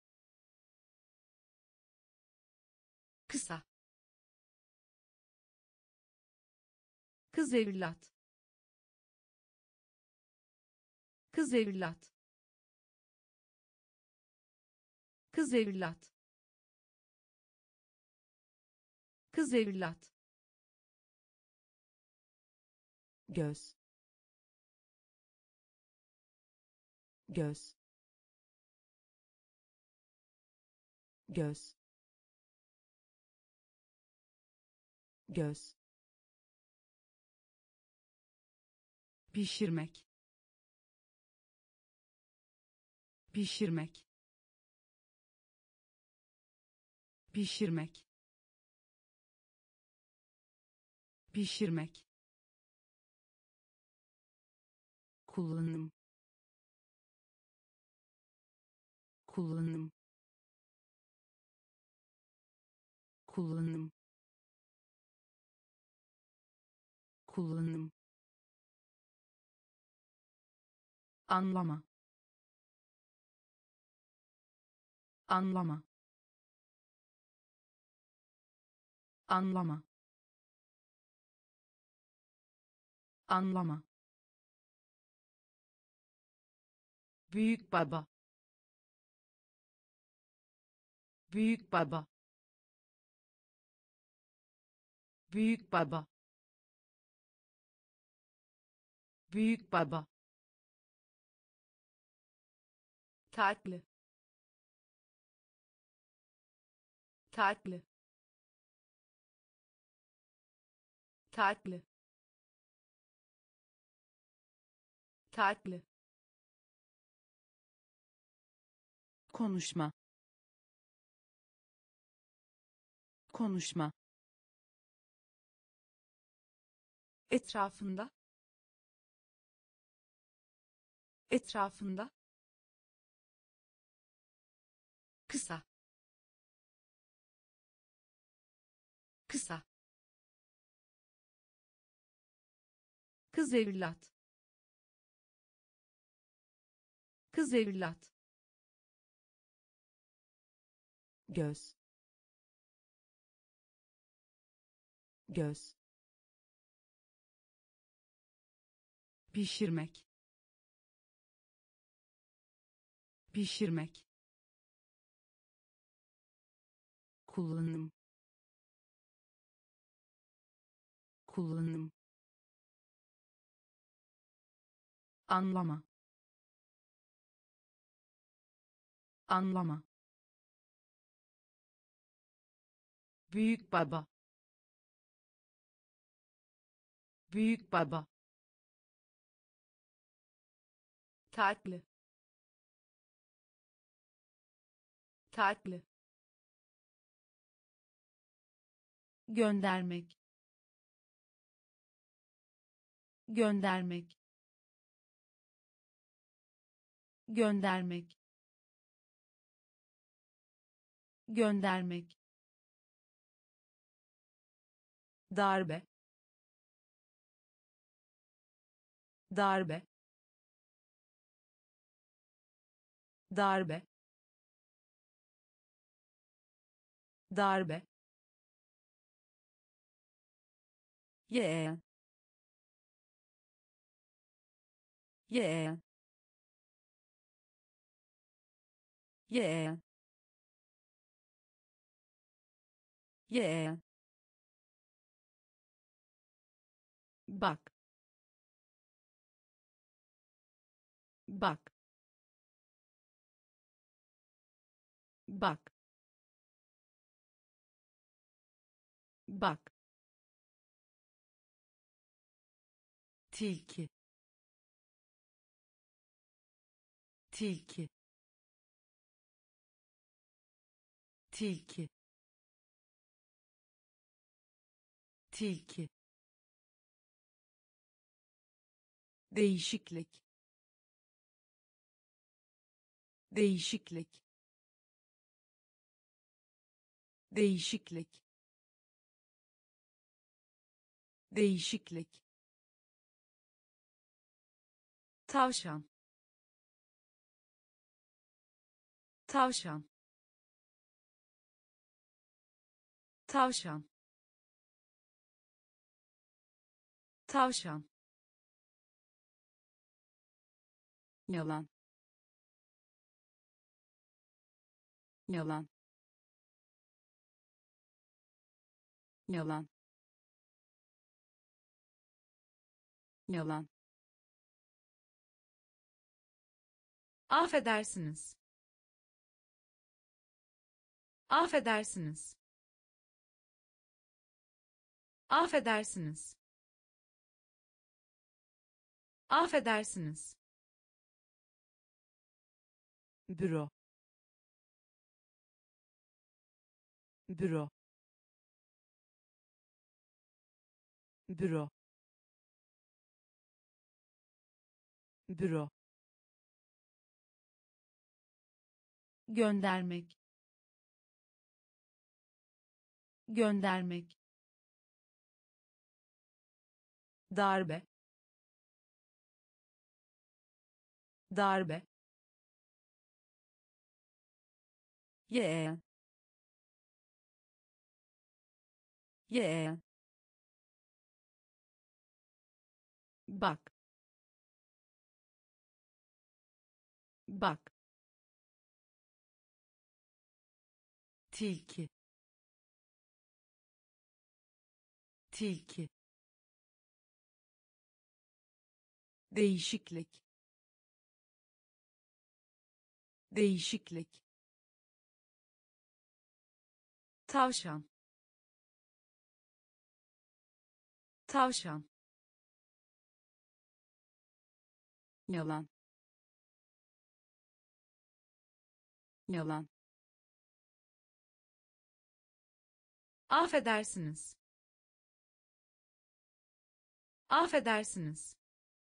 kısa, kız evlat, kız evlat, kız evlat, kız evlat, göz, göz, göz, göz, pişirmek, pişirmek, pişirmek, pişirmek, kullanım, kullanım, kullanım, kullanım, anlama, anlama, anlama, anlama, büyük baba, büyük baba, büyük baba, büyük baba, tatlı, tatlı, tatlı, tatlı, konuşma, konuşma, etrafında, etrafında, kısa, kısa, kız evlat, kız evlat, göz, göz, pişirmek, pişirmek, kullanım, kullanım, anlama, anlama, büyük baba, büyük baba, tatlı, tatlı, göndermek göndermek göndermek göndermek darbe darbe darbe darbe yeğen yeğen yeğen yeğen bak bak bak bak tilki tilki tilki tilki değişiklik değişiklik değişiklik değişiklik tavşan tavşan tavşan tavşan yalan yalan yalan yalan affedersiniz affedersiniz affedersiniz affedersiniz büro büro büro büro göndermek göndermek darbe darbe yeğen yeğen bak bak tilki tilki değişiklik değişiklik tavşan tavşan yalan yalan affedersiniz affedersiniz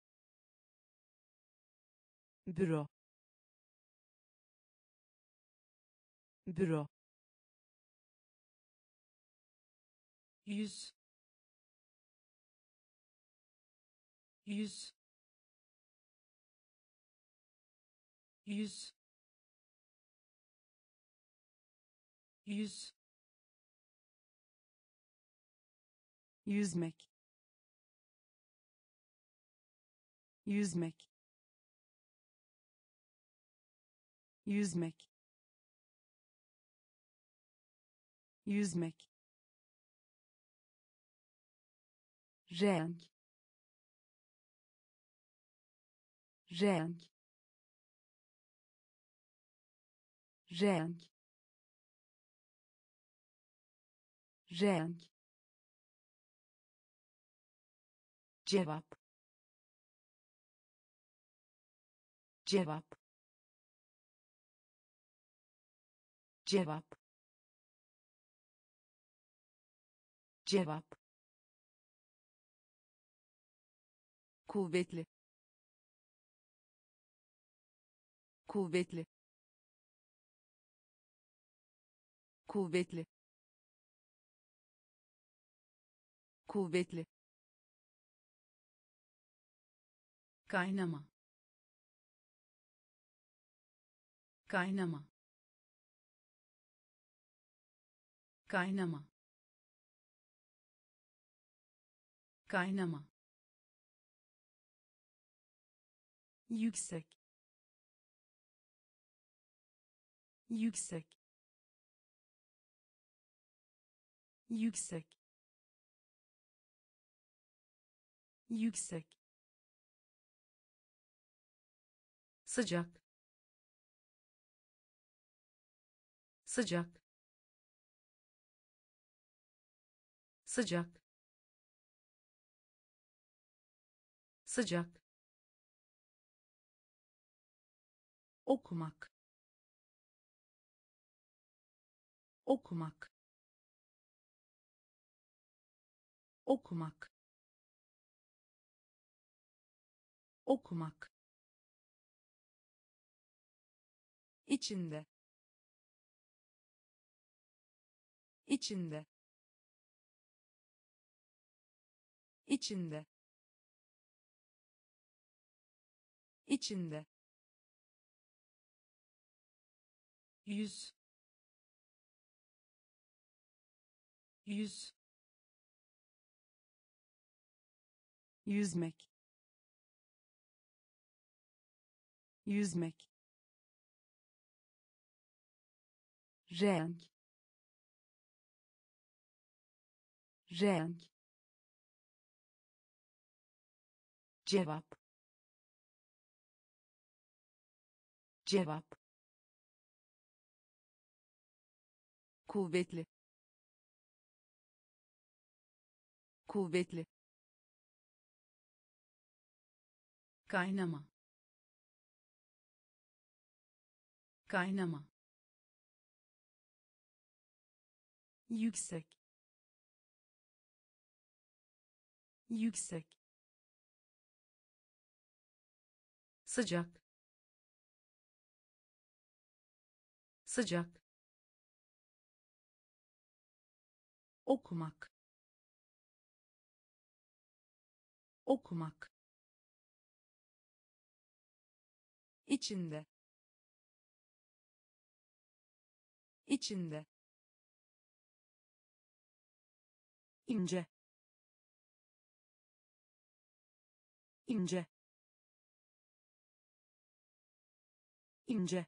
büro büro yüz yüz yüz yüz yüzmek yüzmek yüzmek yüzmek renk renk renk renk cevap cevap cevap Cevap. Kuvvetli. Kuvvetli. Kuvvetli. Kuvvetli. Kaynama. Kaynama. Kaynama. Kaynama. Yüksek. Yüksek. Yüksek. Yüksek. Sıcak. Sıcak. Sıcak. Sıcak. Okumak. Okumak. Okumak. Okumak. İçinde. İçinde. İçinde. İçinde. Yüz. Yüz. Yüzmek. Yüzmek. Renk. Renk. Cevap. Cevap. Kuvvetli. Kuvvetli. Kaynama. Kaynama. Yüksek. Yüksek. Sıcak. Sıcak. Okumak. Okumak. İçinde. İçinde. İnce. İnce. İnce.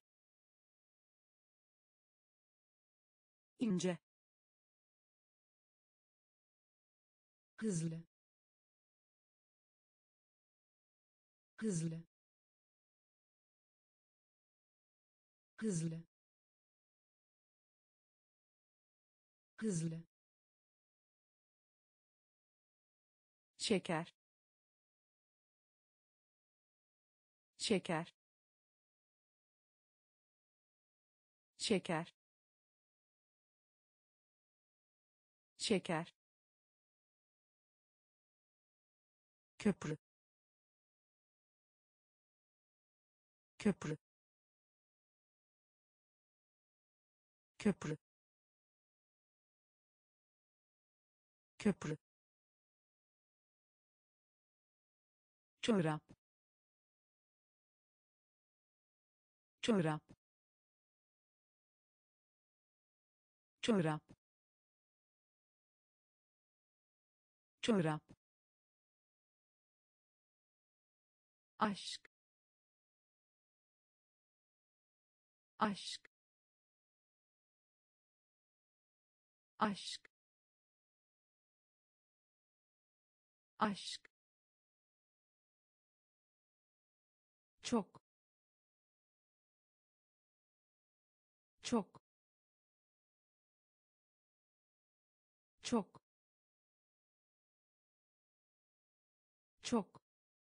İnce. Hızlı. Hızlı. Hızlı. Hızlı. Şeker. Şeker. Şeker. Şeker. Köprü. Köprü. Köprü. Köprü. Çorap. Çorap. Çorap. Çorap. Aşk. Aşk. Aşk. Aşk. Çok. Çok. Çok. Çok.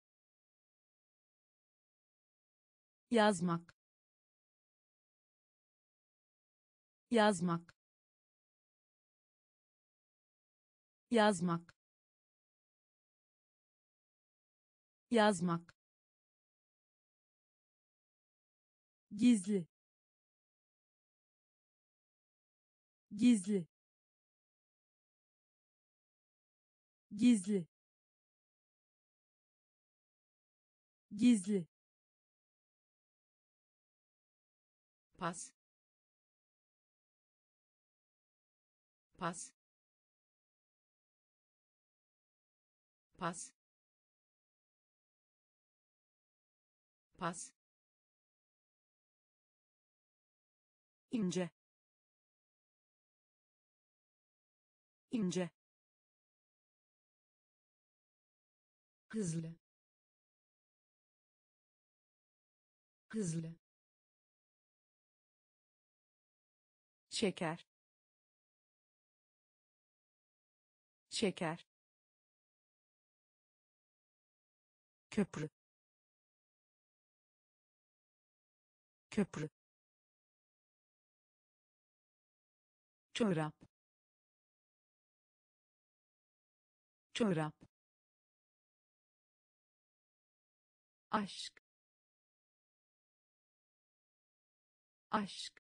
Yazmak. Yazmak. yazmak, yazmak, gizli, gizli, gizli, gizli, pas, pas, pas, pas, ince, ince, hızlı, hızlı, şeker, şeker, köprü, köprü, çorap, çorap, aşk, aşk,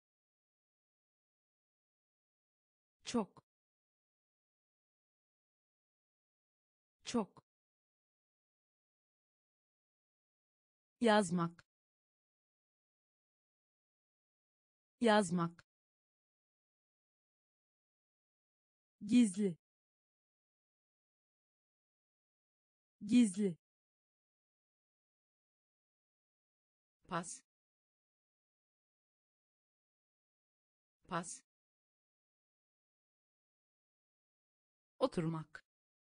çok, çok, yazmak, yazmak, gizli, gizli, pas, pas, oturmak,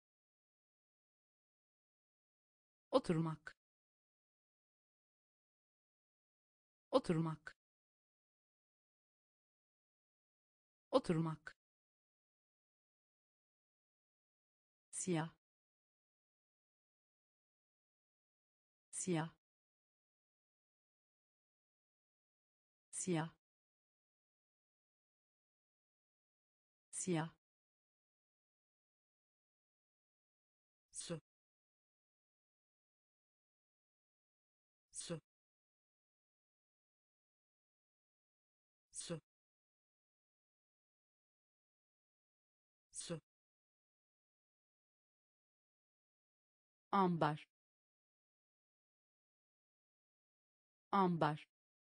oturmak, oturmak, oturmak, siyah, siyah, siyah, siyah, su, su, su, su, ambar, ambar,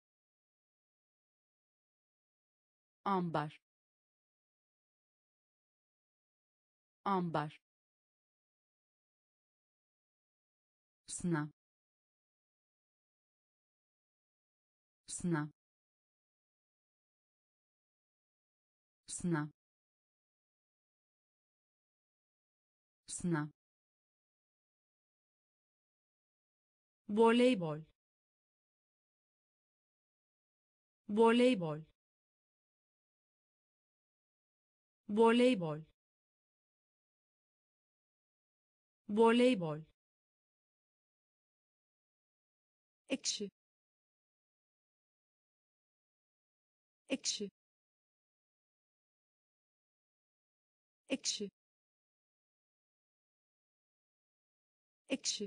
ambar, ambar, sınav, sınav, sınav, sınav, voleybol, voleybol, voleybol, voleybol, ekşi, ekşi, ekşi, ekşi,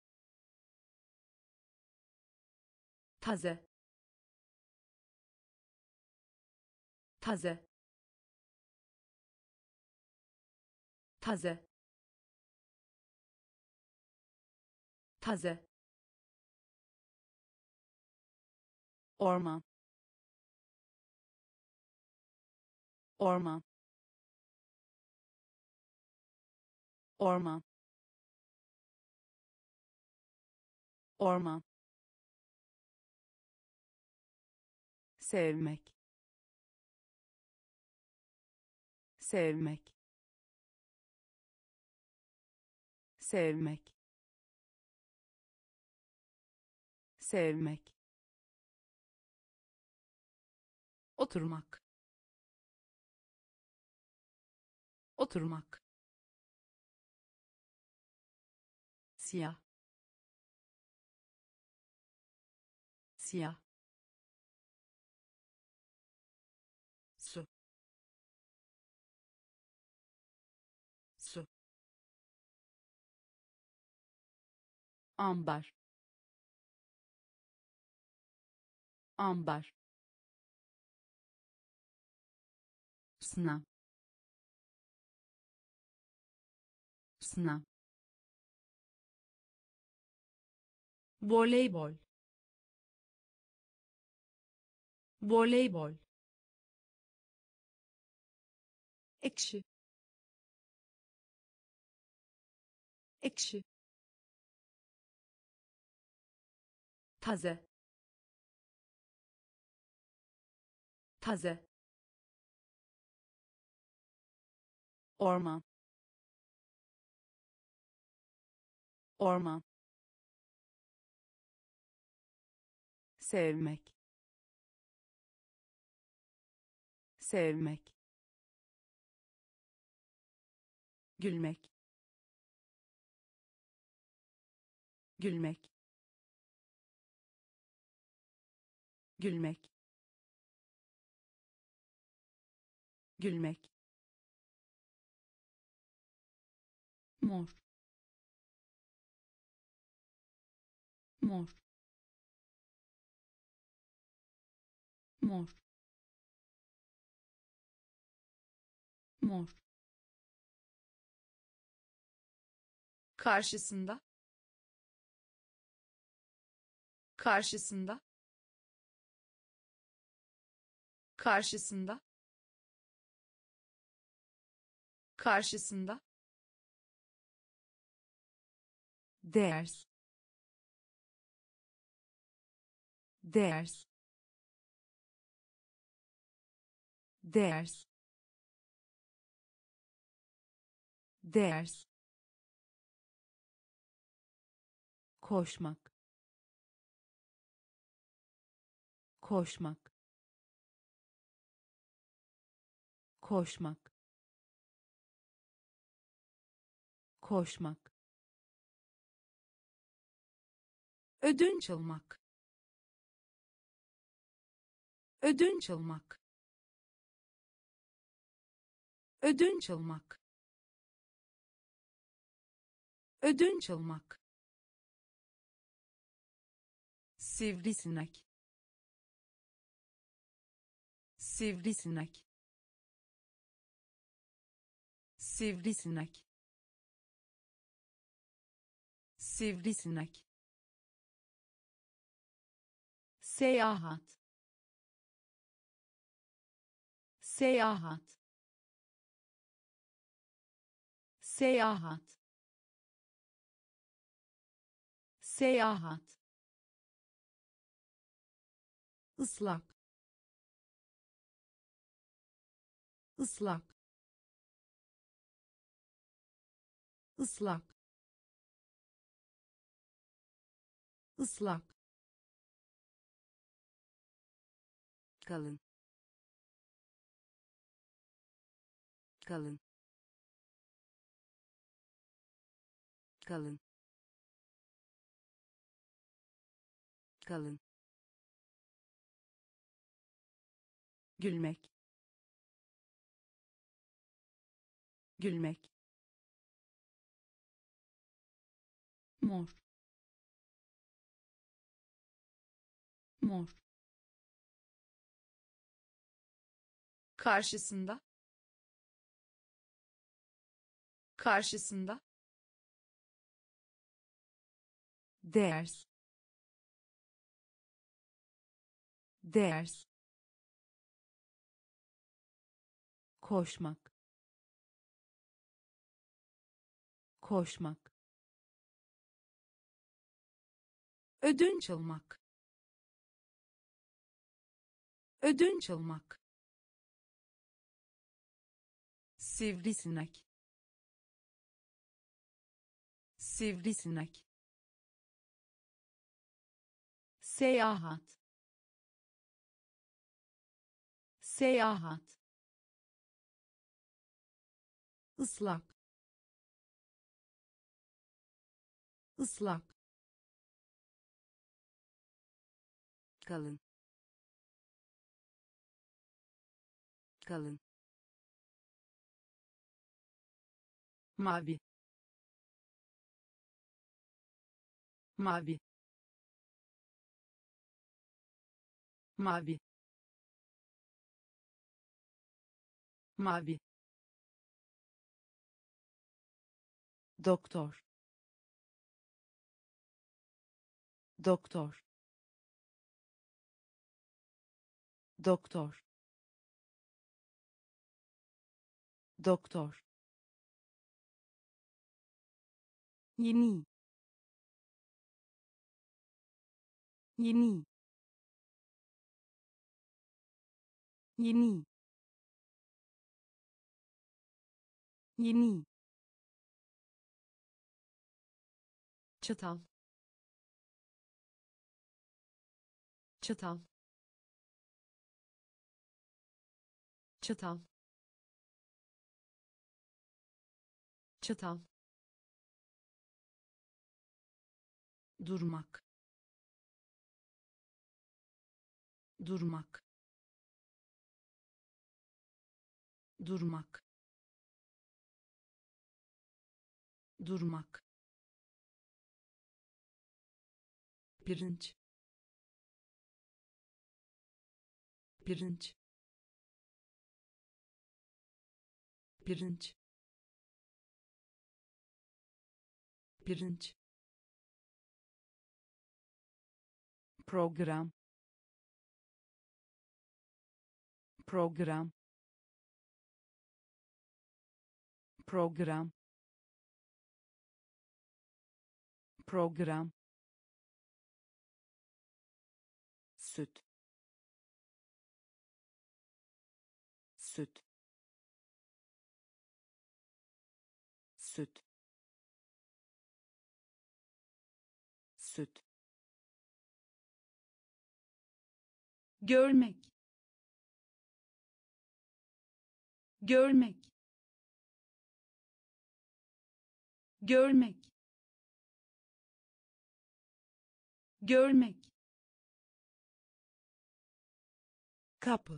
taze, taze, taze, taze, orman, orman, orman, orman, sevmek, sevmek, sevmek, sevmek, oturmak, oturmak, siyah, siyah, su, ambar, ambar, sınav, sınav, voleybol, voleybol, ekşi, ekşi, taze, taze, orman, orman, sevmek, sevmek, gülmek, gülmek, gülmek, gülmek, mor, mor, mor, mor, karşısında, karşısında, karşısında, karşısında, ders, ders, ders, ders, koşmak, koşmak, koşmak, koşmak, ödünç almak, ödünç almak, ödünç almak, ödünç almak, sivrisinek, sivrisinek, sivrisinek, sivrisinek, seyahat, seyahat, seyahat, seyahat, ıslak, ıslak, ıslak, ıslak, kalın, kalın, kalın, kalın, gülmek, gülmek, mor, mor, karşısında, karşısında, ders, ders, koşmak, koşmak, ödünç almak, ödünç almak, sivrisinek, sivrisinek, seyahat, seyahat, ıslak, ıslak, kalın, kalın, mavi, mavi, mavi, mavi, doktor, doktor, doktor, doktor, yeni, yeni, yeni, yeni, çatal, çatal, çatal, çatal, durmak, durmak, durmak, durmak, pirinç, pirinç, pirinç, pirinç, program, program, program, program, süt, süt, süt, süt, görmek, görmek, görmek, görmek, kapı,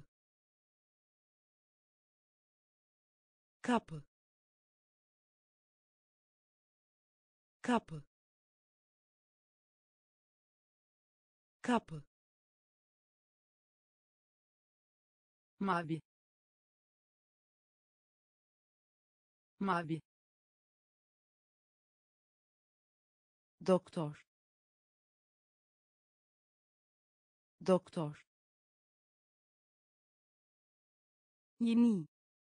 kapı, kapı, kapı, mavi, mavi, doktor, doktor, yeni,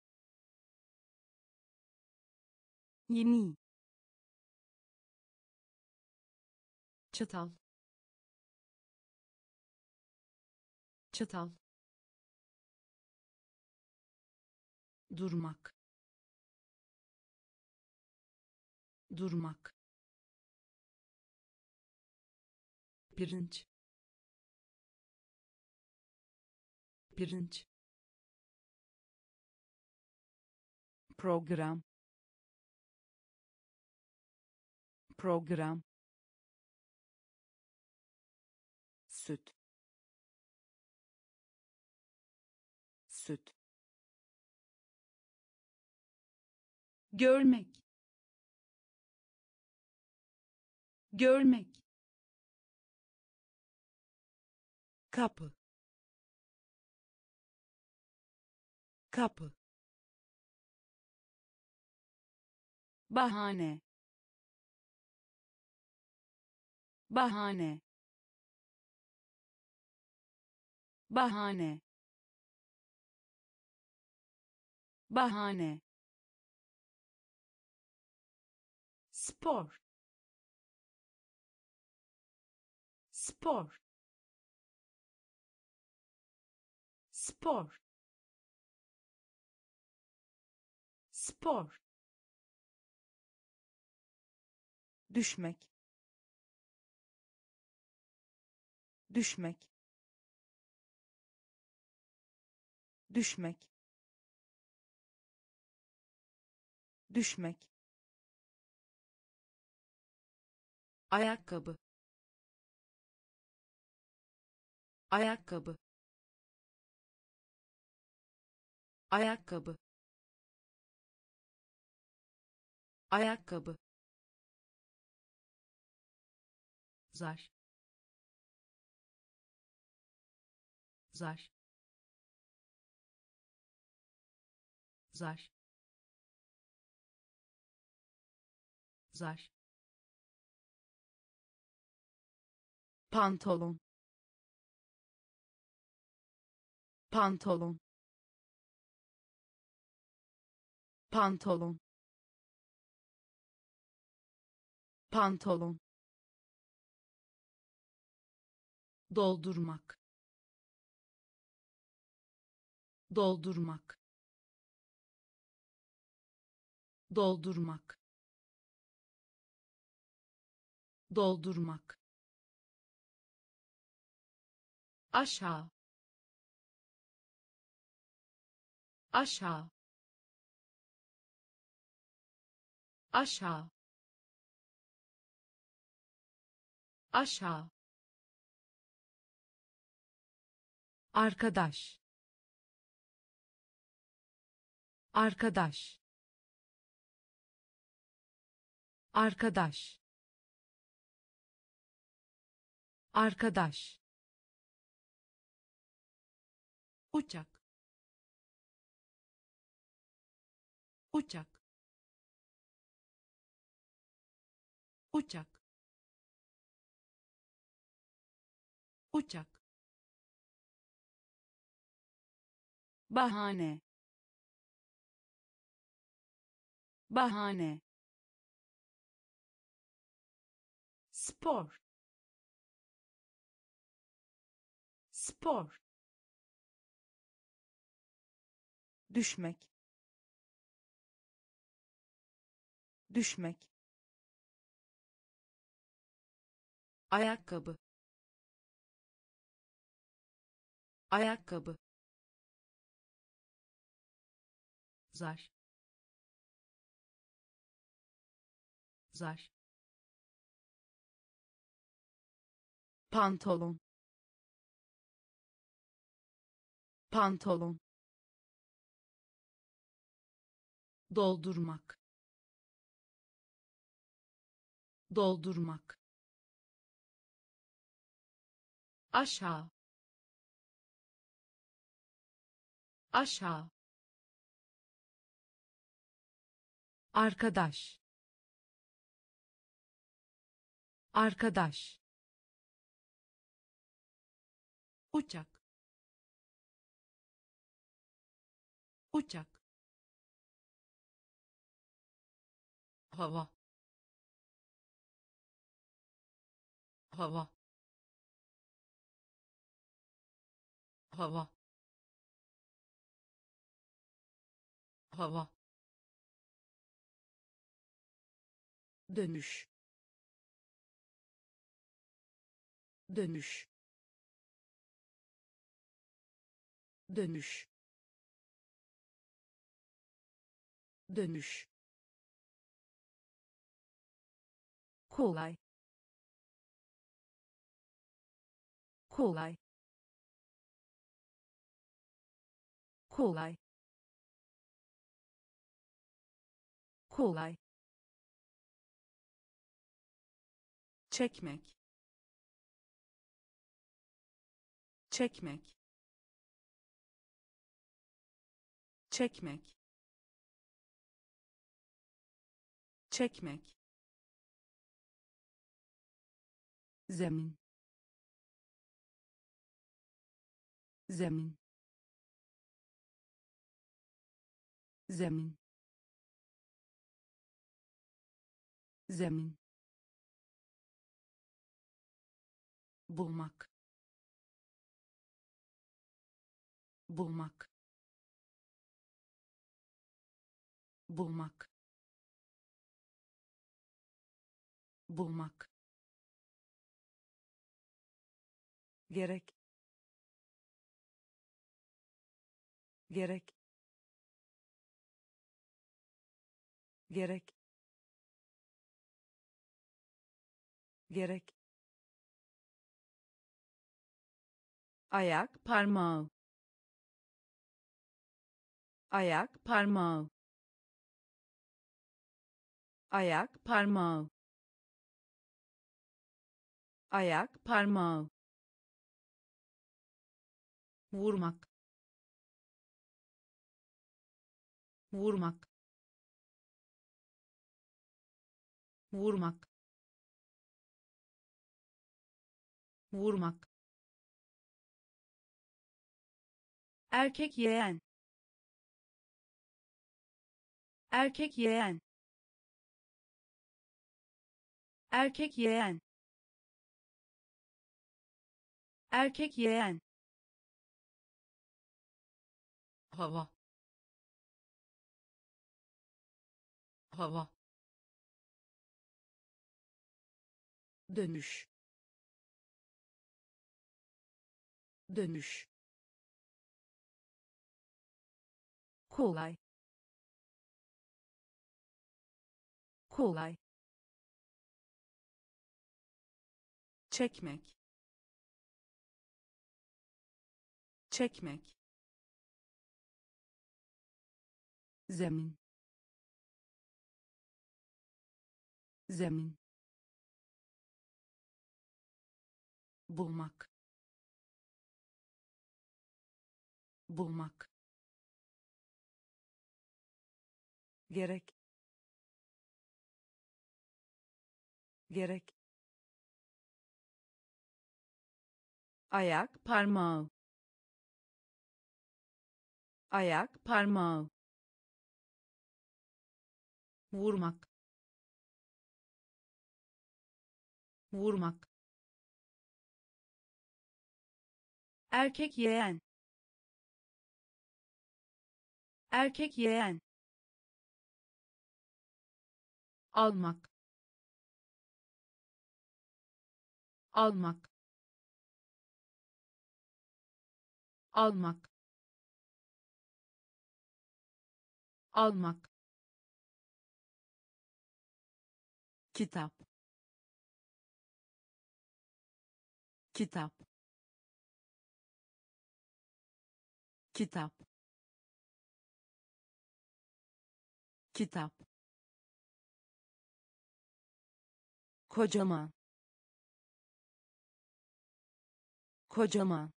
yeni, çatal, çatal, durmak, durmak, pirinç, pirinç, program, program, süt, süt, görmek, görmek, kapı, kapı, bahane, bahane, bahane, bahane, spor, spor, spor, spor, düşmek, düşmek, düşmek, düşmek, ayakkabı, ayakkabı, ayakkabı, ayakkabı, zar zar zar zar pantolon pantolon pantolon pantolon doldurmak doldurmak doldurmak doldurmak aşağı aşağı aşağı aşağı arkadaş arkadaş arkadaş arkadaş uçak uçak uçak uçak bahane bahane spor spor düşmek düşmek ayakkabı ayakkabı zar zar pantolon pantolon doldurmak doldurmak aşağı aşağı arkadaş arkadaş uçak uçak hava hava hava hava dönüş dönüş dönüş dönüş kolay kolay kolay kolay çekmek çekmek çekmek çekmek zemin zemin zemin zemin bulmak bulmak bulmak bulmak gerek gerek gerek gerek ayak parmağı ayak parmağı ayak parmağı ayak parmağı, vurmak, vurmak, vurmak, vurmak, erkek yeğen, erkek yeğen, erkek yeğen, erkek yeğen, hava, hava, dönüş, dönüş, kolay, kolay, çekmek, çekmek, zemin, zemin, bulmak, bulmak, gerek, gerek, ayak parmağı, ayak parmağı, vurmak, vurmak, erkek yeğen, erkek yeğen, almak, almak, almak, almak, kitap, kitap, kitap, kitap, kocaman, kocaman,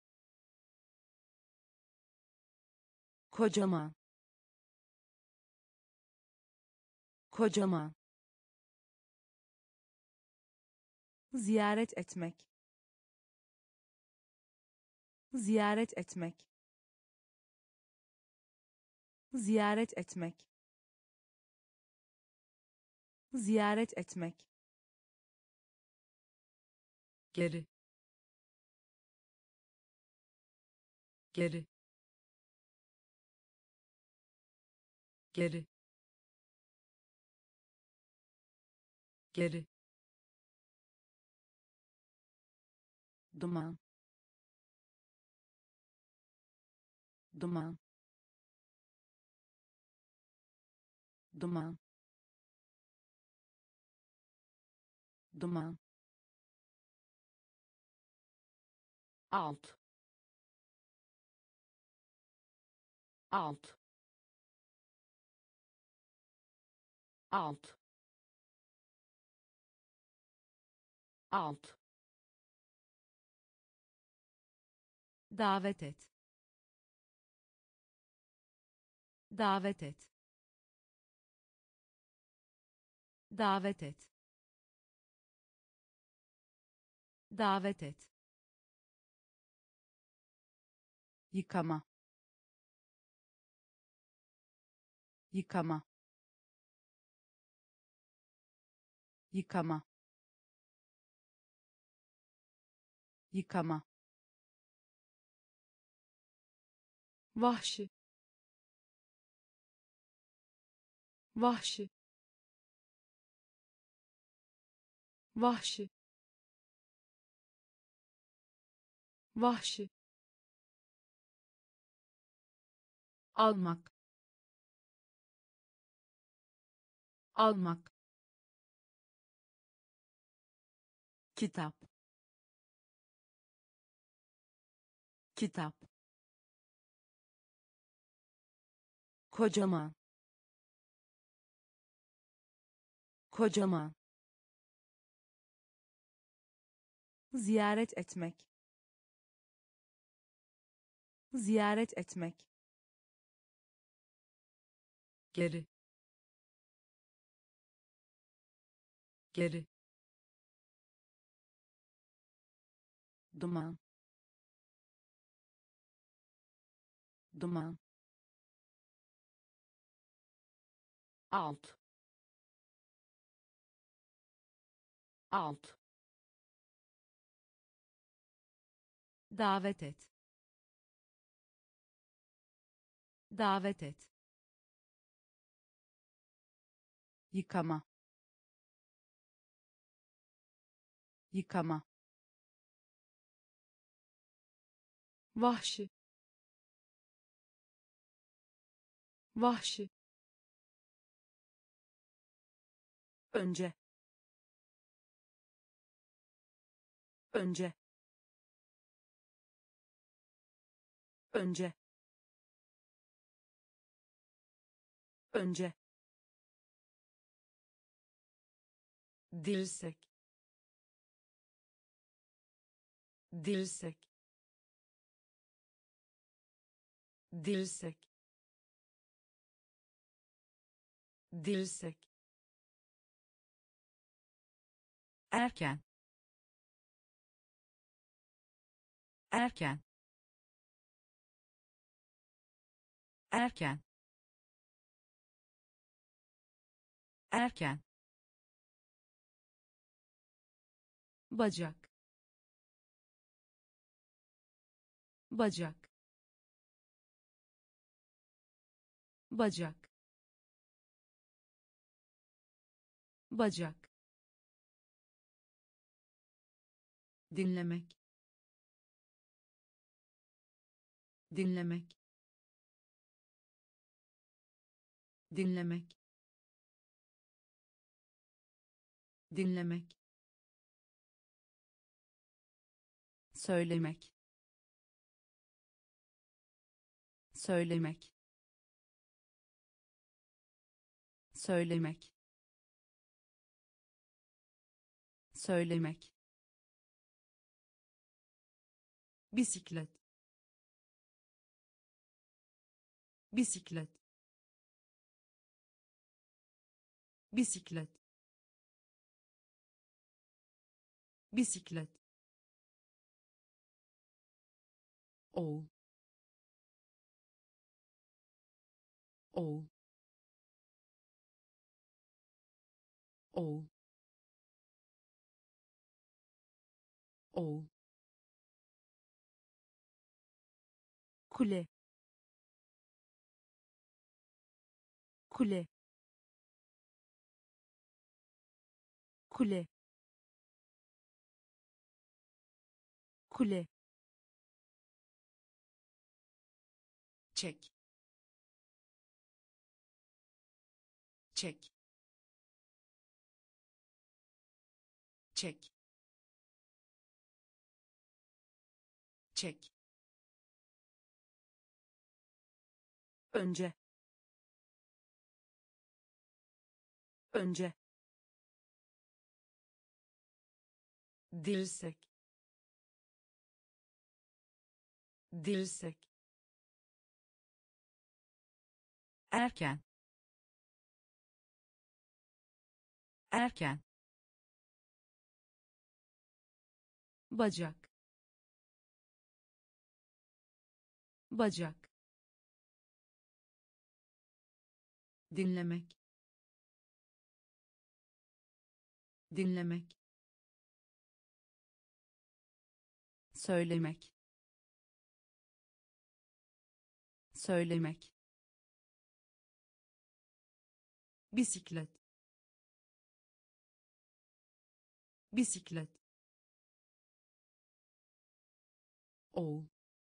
kocaman, kocaman, ziyaret etmek, ziyaret etmek, ziyaret etmek, ziyaret etmek, geri, geri, geri, geri, duman, duman, duman, duman, alt, alt, alt, alt, davet et, davet et, davet et, davet et, yıkama, yıkama, yıkama, yıkama, vahşi, vahşi, vahşi, vahşi, almak, almak, kitap, kitap, kocaman, kocaman, ziyaret etmek, ziyaret etmek, geri, geri, duman, duman, alt, alt, davet et, davet et, yıkama, yıkama, vahşi, vahşi, önce, önce, önce, önce, dirsek, dirsek, dirsek, dirsek, erken, erken, erken, erken, bacak, bacak, bacak, bacak, dinlemek, dinlemek, dinlemek, dinlemek, söylemek, söylemek, söylemek, söylemek, bisiklet, bisiklet, bisiklet, bisiklet, oğul, oğul, oğul, oğul, kule, kule, kule, kule, çek, çek, çek, çek, önce, önce, dirsek, dirsek, erken, erken, bacak, bacak, dinlemek, dinlemek, söylemek, söylemek, bisiklet, bisiklet, oğul,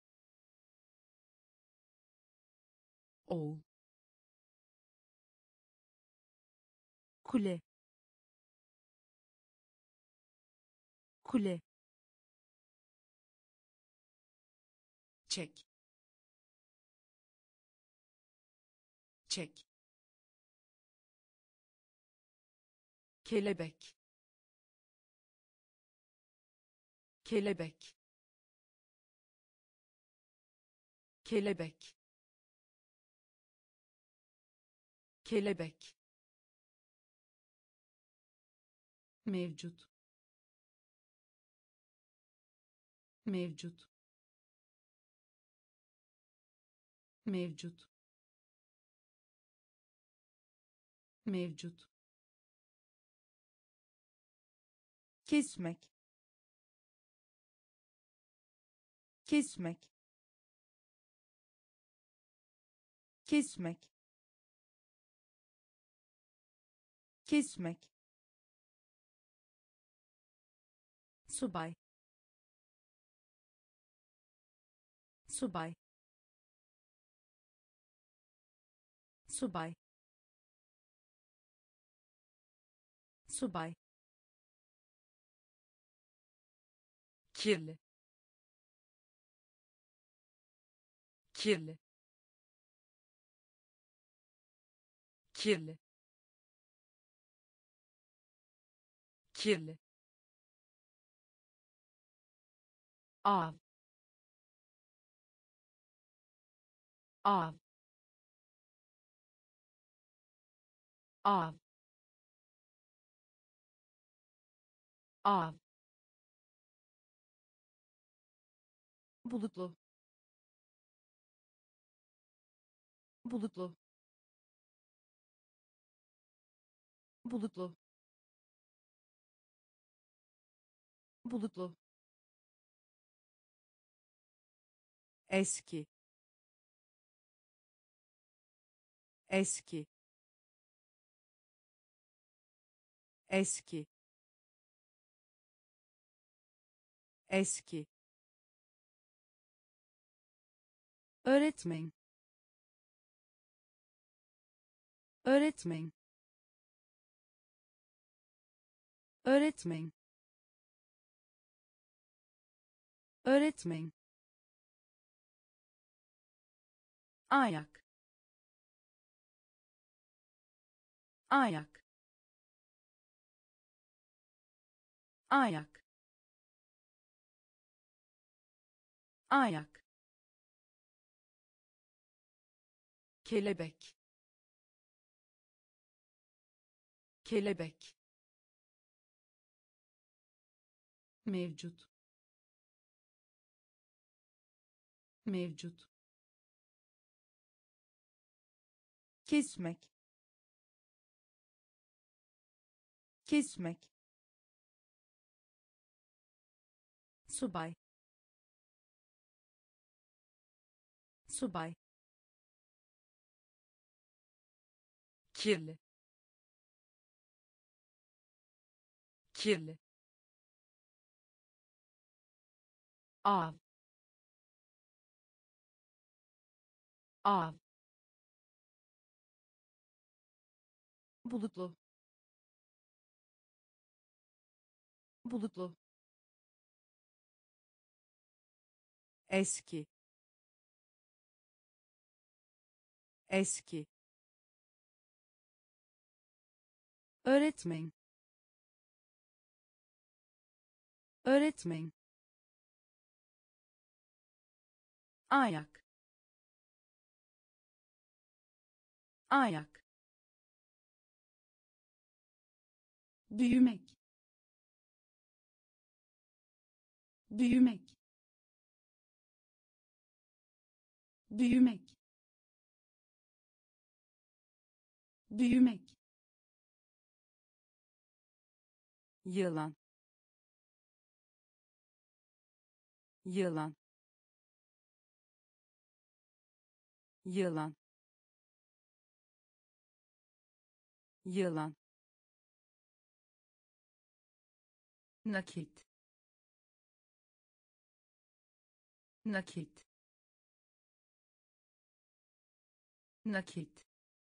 oğul, kule, kule, çek, çek, kelebek, kelebek, kelebek, kelebek, mevcut, mevcut, mevcut, mevcut, kesmek, kesmek, kesmek, kesmek, subay, subay, subay, subay, kirli, kirli, kirli, kirli, av, av, av, av, bulutlu, bulutlu, bulutlu, bulutlu, eski, eski, eski, eski, öğretmen, öğretmen, öğretmen, öğretmen, ayak, ayak, ayak, ayak, kelebek, kelebek, mevcut, mevcut, kesmek, kesmek, subay, subay, kirli, kirli, av, av, bulutlu, bulutlu, eski, eski, öğretmen, öğretmen, ayak, ayak, büyümek, büyümek, büyümek, büyümek, yılan, yılan, yılan, yılan, nakit, nakit, nakit,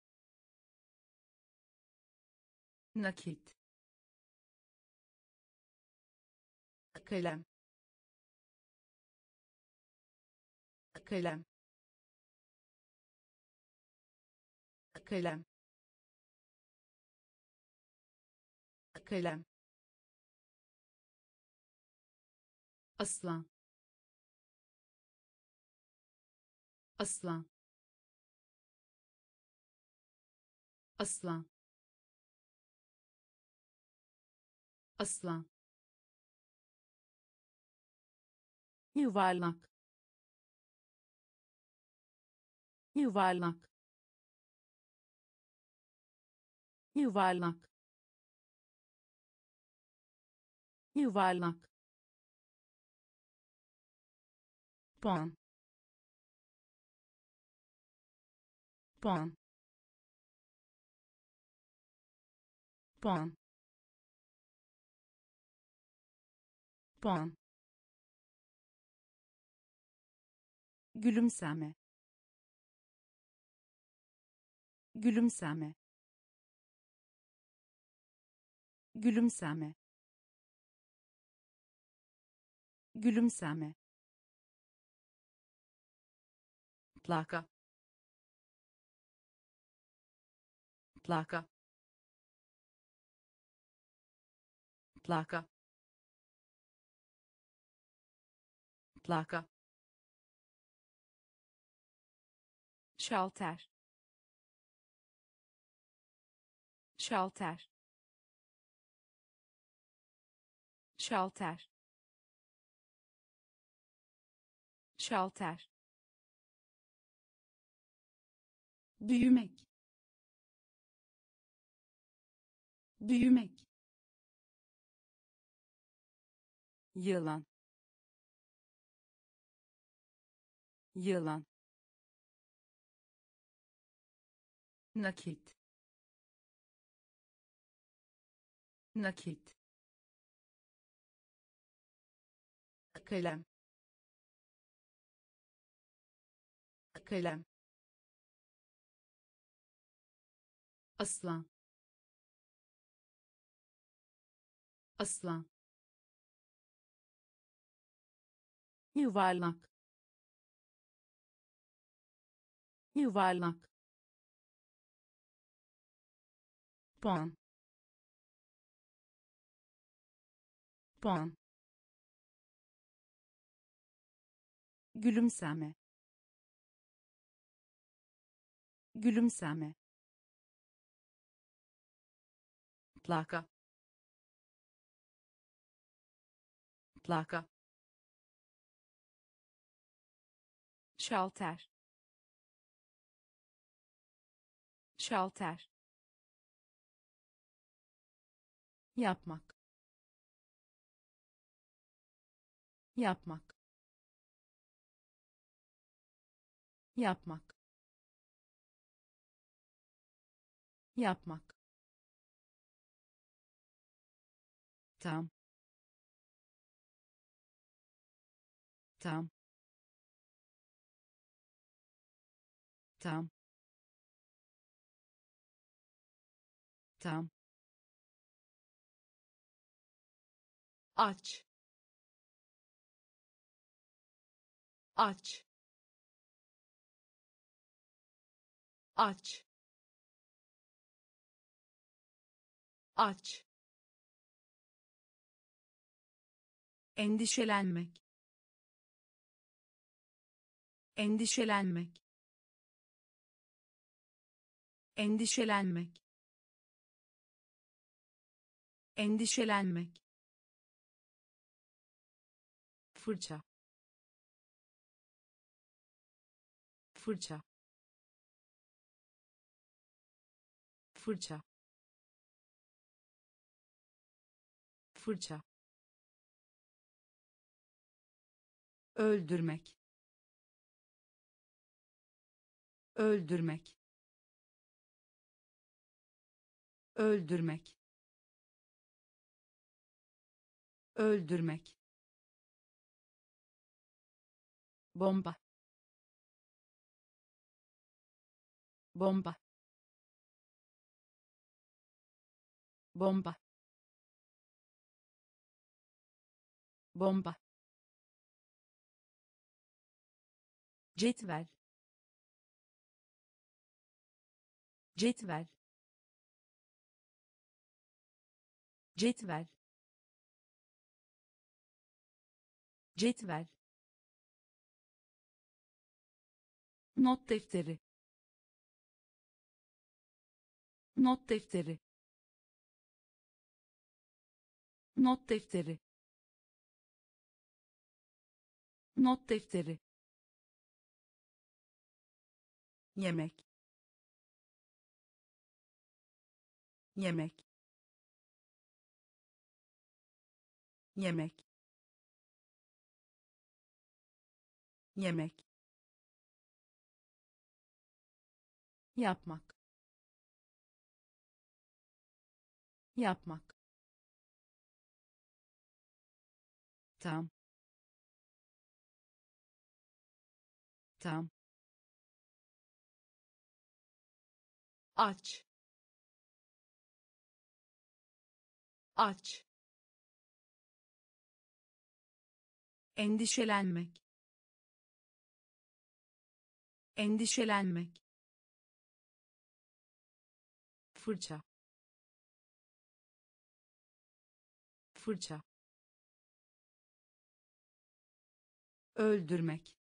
nakit, kalem, kalem, kalem, kalem, aslan aslan aslan aslan yuvarlak yuvarlak yuvarlak yuvarlak puan puan puan puan gülümseme gülümseme gülümseme gülümseme plaka plaka plaka plaka şalter şalter şalter şalter büyümek büyümek yılan yılan nakit nakit kalem kalem aslan aslan yuvarlak yuvarlak puan puan gülümseme gülümseme plaka plaka şalter şalter yapmak yapmak yapmak yapmak tam tam tam tam aç aç aç aç endişelenmek endişelenmek endişelenmek endişelenmek fırça fırça fırça fırça öldürmek öldürmek öldürmek öldürmek bomba bomba bomba bomba cetvel cetvel cetvel Cetvel. Not defteri. Not defteri. Not defteri. Not defteri. Yemek. Yemek. Yemek. Yemek. Yapmak. Yapmak. Tam. Tam. Aç. Aç. Endişelenmek. Endişelenmek. Fırça. Fırça. Öldürmek.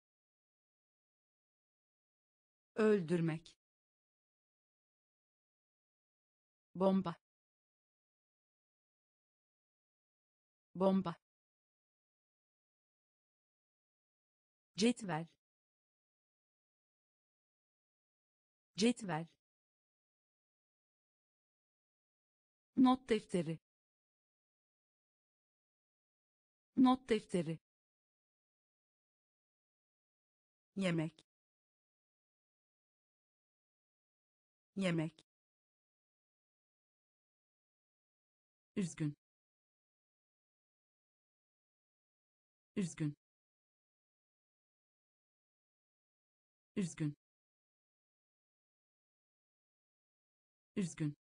Öldürmek. Bomba. Bomba. Cetvel. Cetvel. Not defteri. Not defteri. Yemek. Yemek. Üzgün. Üzgün. Üzgün. Üzgün.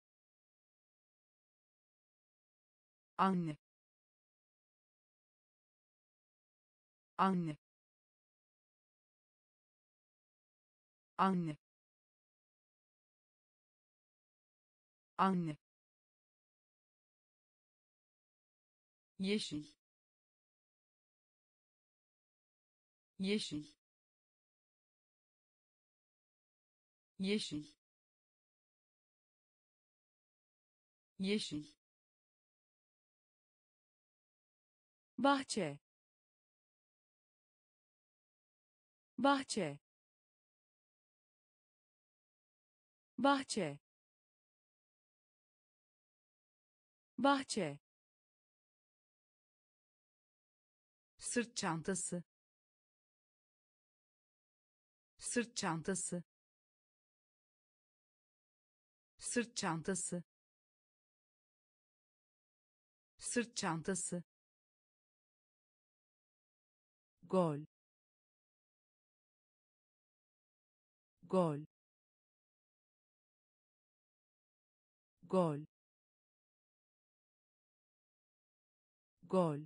Anne. Anne. Anne. Anne. Yeşil. Yeşil. Yeşil. Yeşil. Bahçe. Bahçe. Bahçe. Bahçe. Sırt çantası. Sırt çantası. Sırt çantası. Sırt çantası. Gol. Gol. Gol. Gol.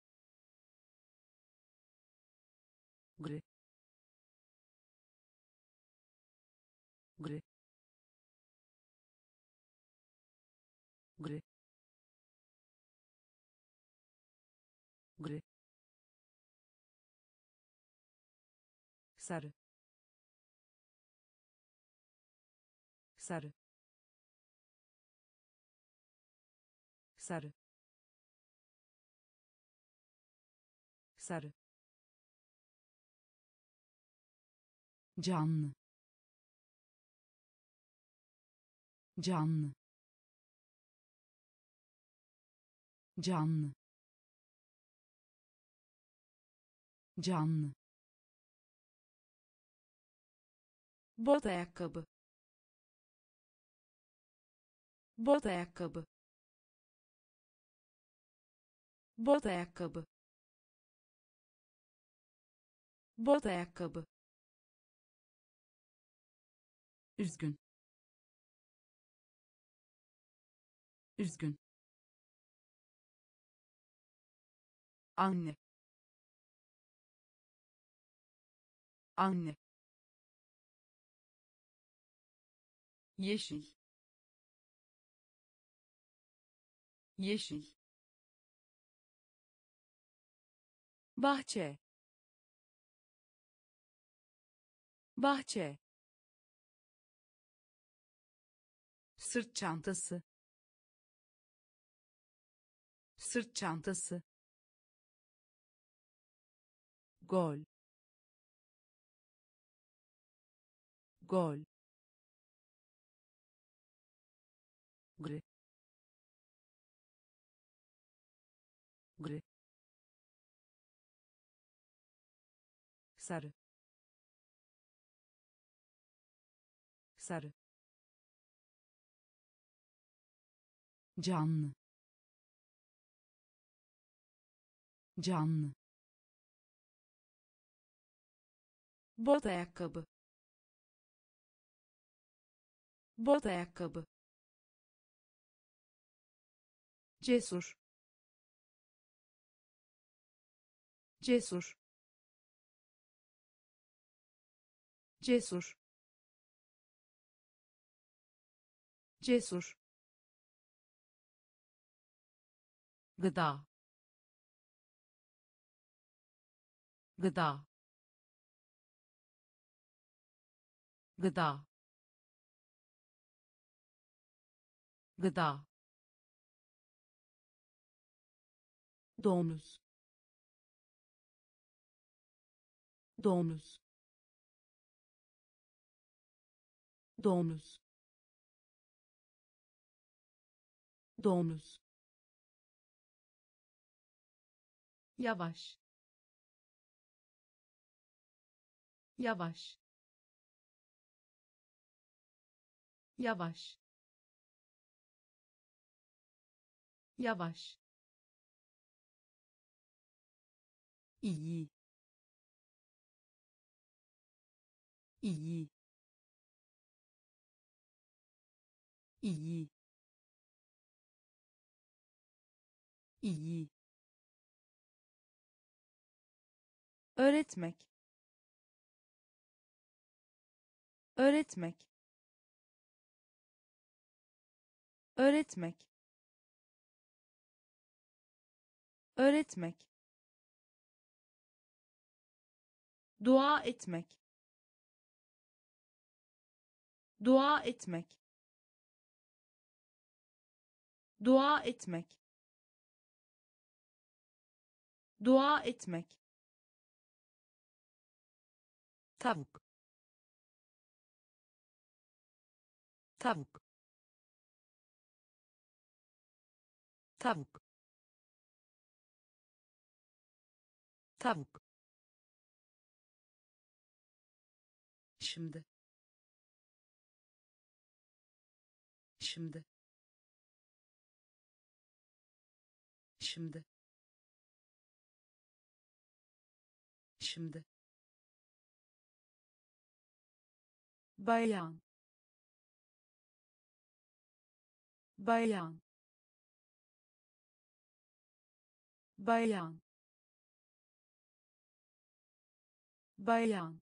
Gri. Gri. Gri. Gri. Sarı. Sarı. Sarı. Sarı. Canlı. Canlı. Canlı. Canlı. Bot ayakkabı. Bot ayakkabı. Bot ayakkabı. Bot ayakkabı. Üzgün. Üzgün. Anne. Anne. Yeşil. Yeşil. bahçe, bahçe, sırt çantası, sırt çantası, gol, gol, gri, gri, sarı, sarı, canlı, canlı, bot ayakkabı, bot ayakkabı, cesur, cesur, cesur, cesur, gıda, gıda, gıda, gıda, domuz, domuz, domuz, domuz, yavaş, yavaş, yavaş, yavaş, iyi, iyi, iyi, iyi, öğretmek, öğretmek, öğretmek, öğretmek, dua etmek, dua etmek, dua etmek, dua etmek, tavuk, tavuk, tavuk, tavuk, şimdi, şimdi, şimdi, şimdi, bayan, bayan, bayan, bayan,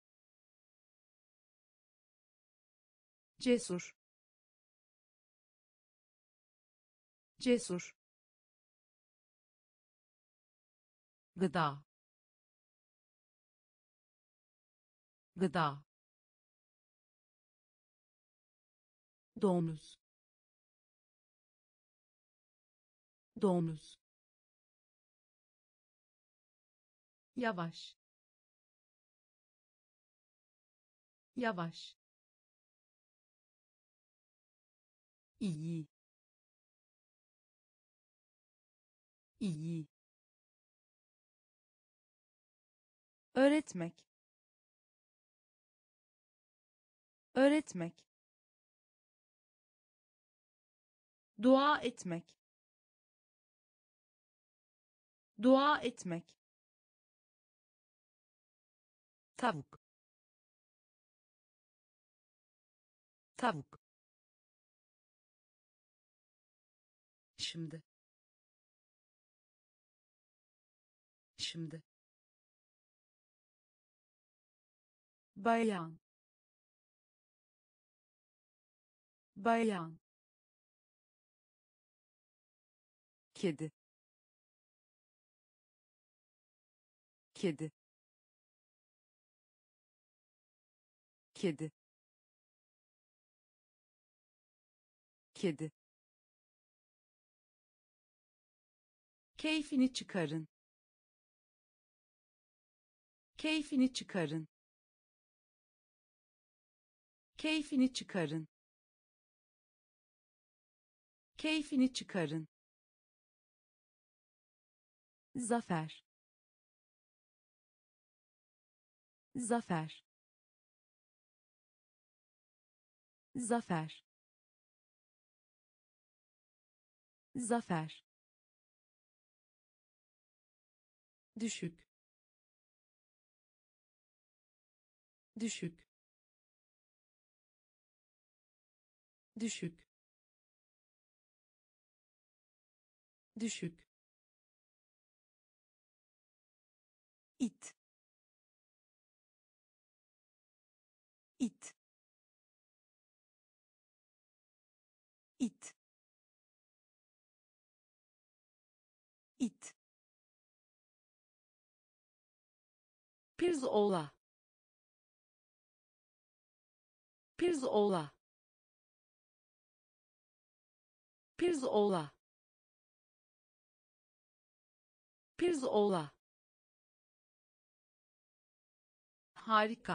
cesur, cesur, gıda, gıda, domuz, domuz, yavaş, yavaş, iyi, iyi, öğretmek, öğretmek, dua etmek, dua etmek, tavuk, tavuk, şimdi, şimdi, bayan, bayan, kedi, kedi kedi kedi keyfini çıkarın keyfini çıkarın keyfini çıkarın keyfini çıkarın zafer zafer zafer zafer düşük düşük düşük düşük it it it it pirzola pirzola pirzola pirzola harika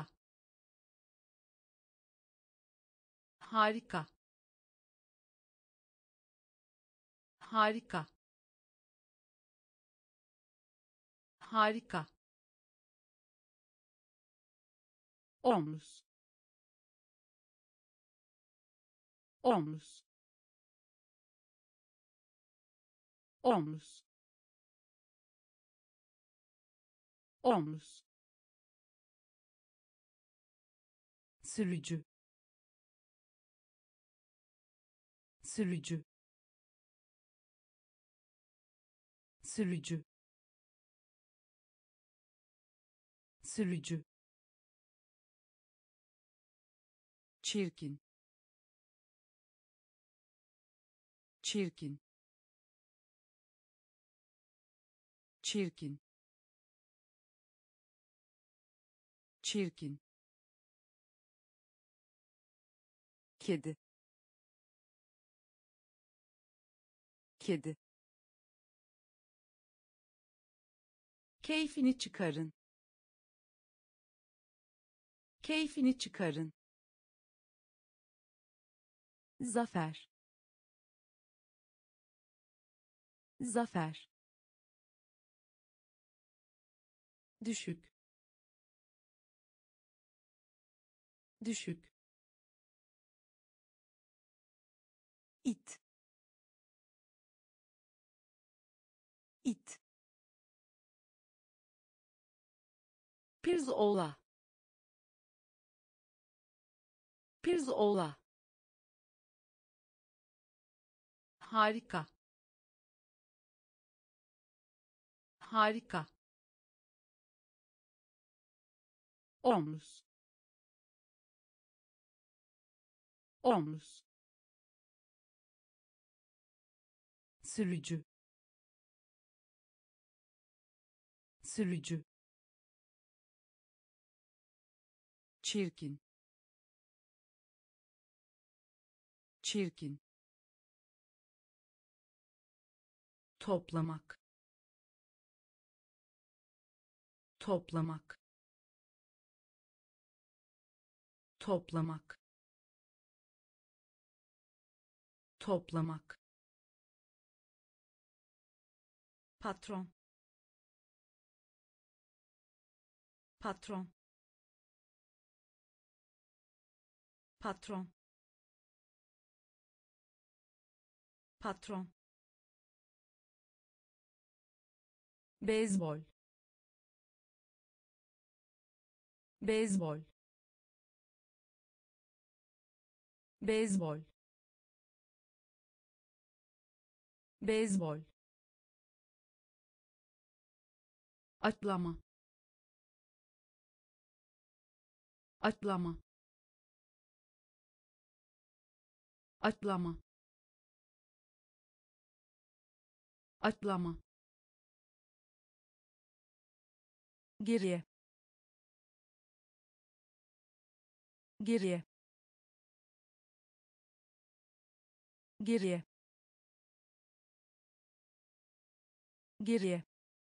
harika harika harika omuz omuz omuz omuz sürücü sürücü sürücü sürücü çirkin çirkin çirkin çirkin kedi kedi keyfini çıkarın keyfini çıkarın zafer zafer düşük düşük it it pirzola pirzola harika harika omuz omuz sürücü sürücü çirkin çirkin toplamak toplamak toplamak toplamak patron patron patron patron beyzbol beyzbol beyzbol beyzbol atlama atlama atlama atlama geriye geriye geriye geriye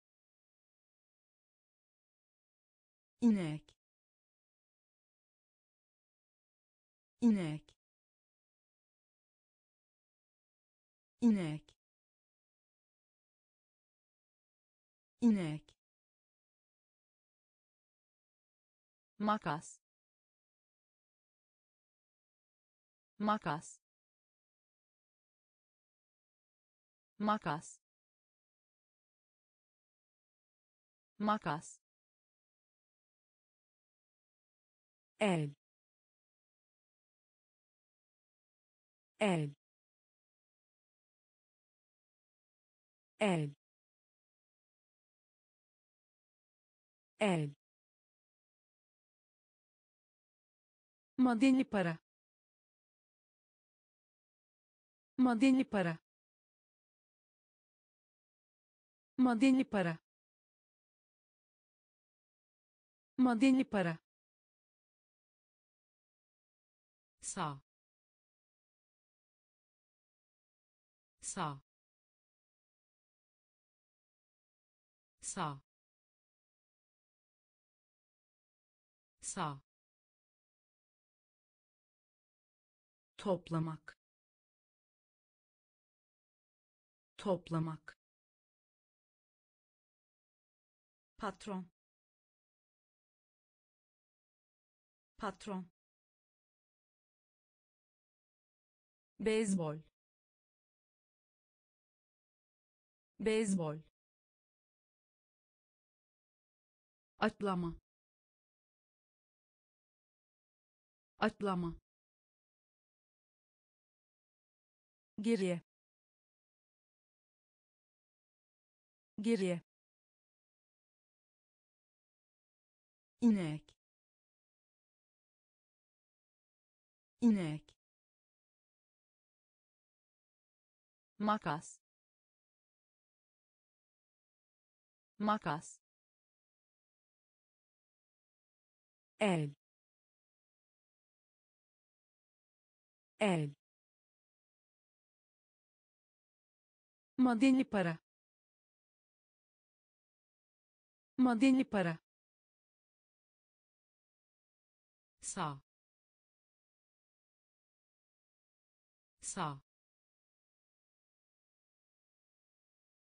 inek inek inek inek makas makas makas makas el el el el madenli para madenli para madenli para madenli para sağ sağ sağ sağ toplamak toplamak patron patron beyzbol beyzbol atlama atlama geriye geriye inek inek makas makas el el madenli para madenli para sağ sağ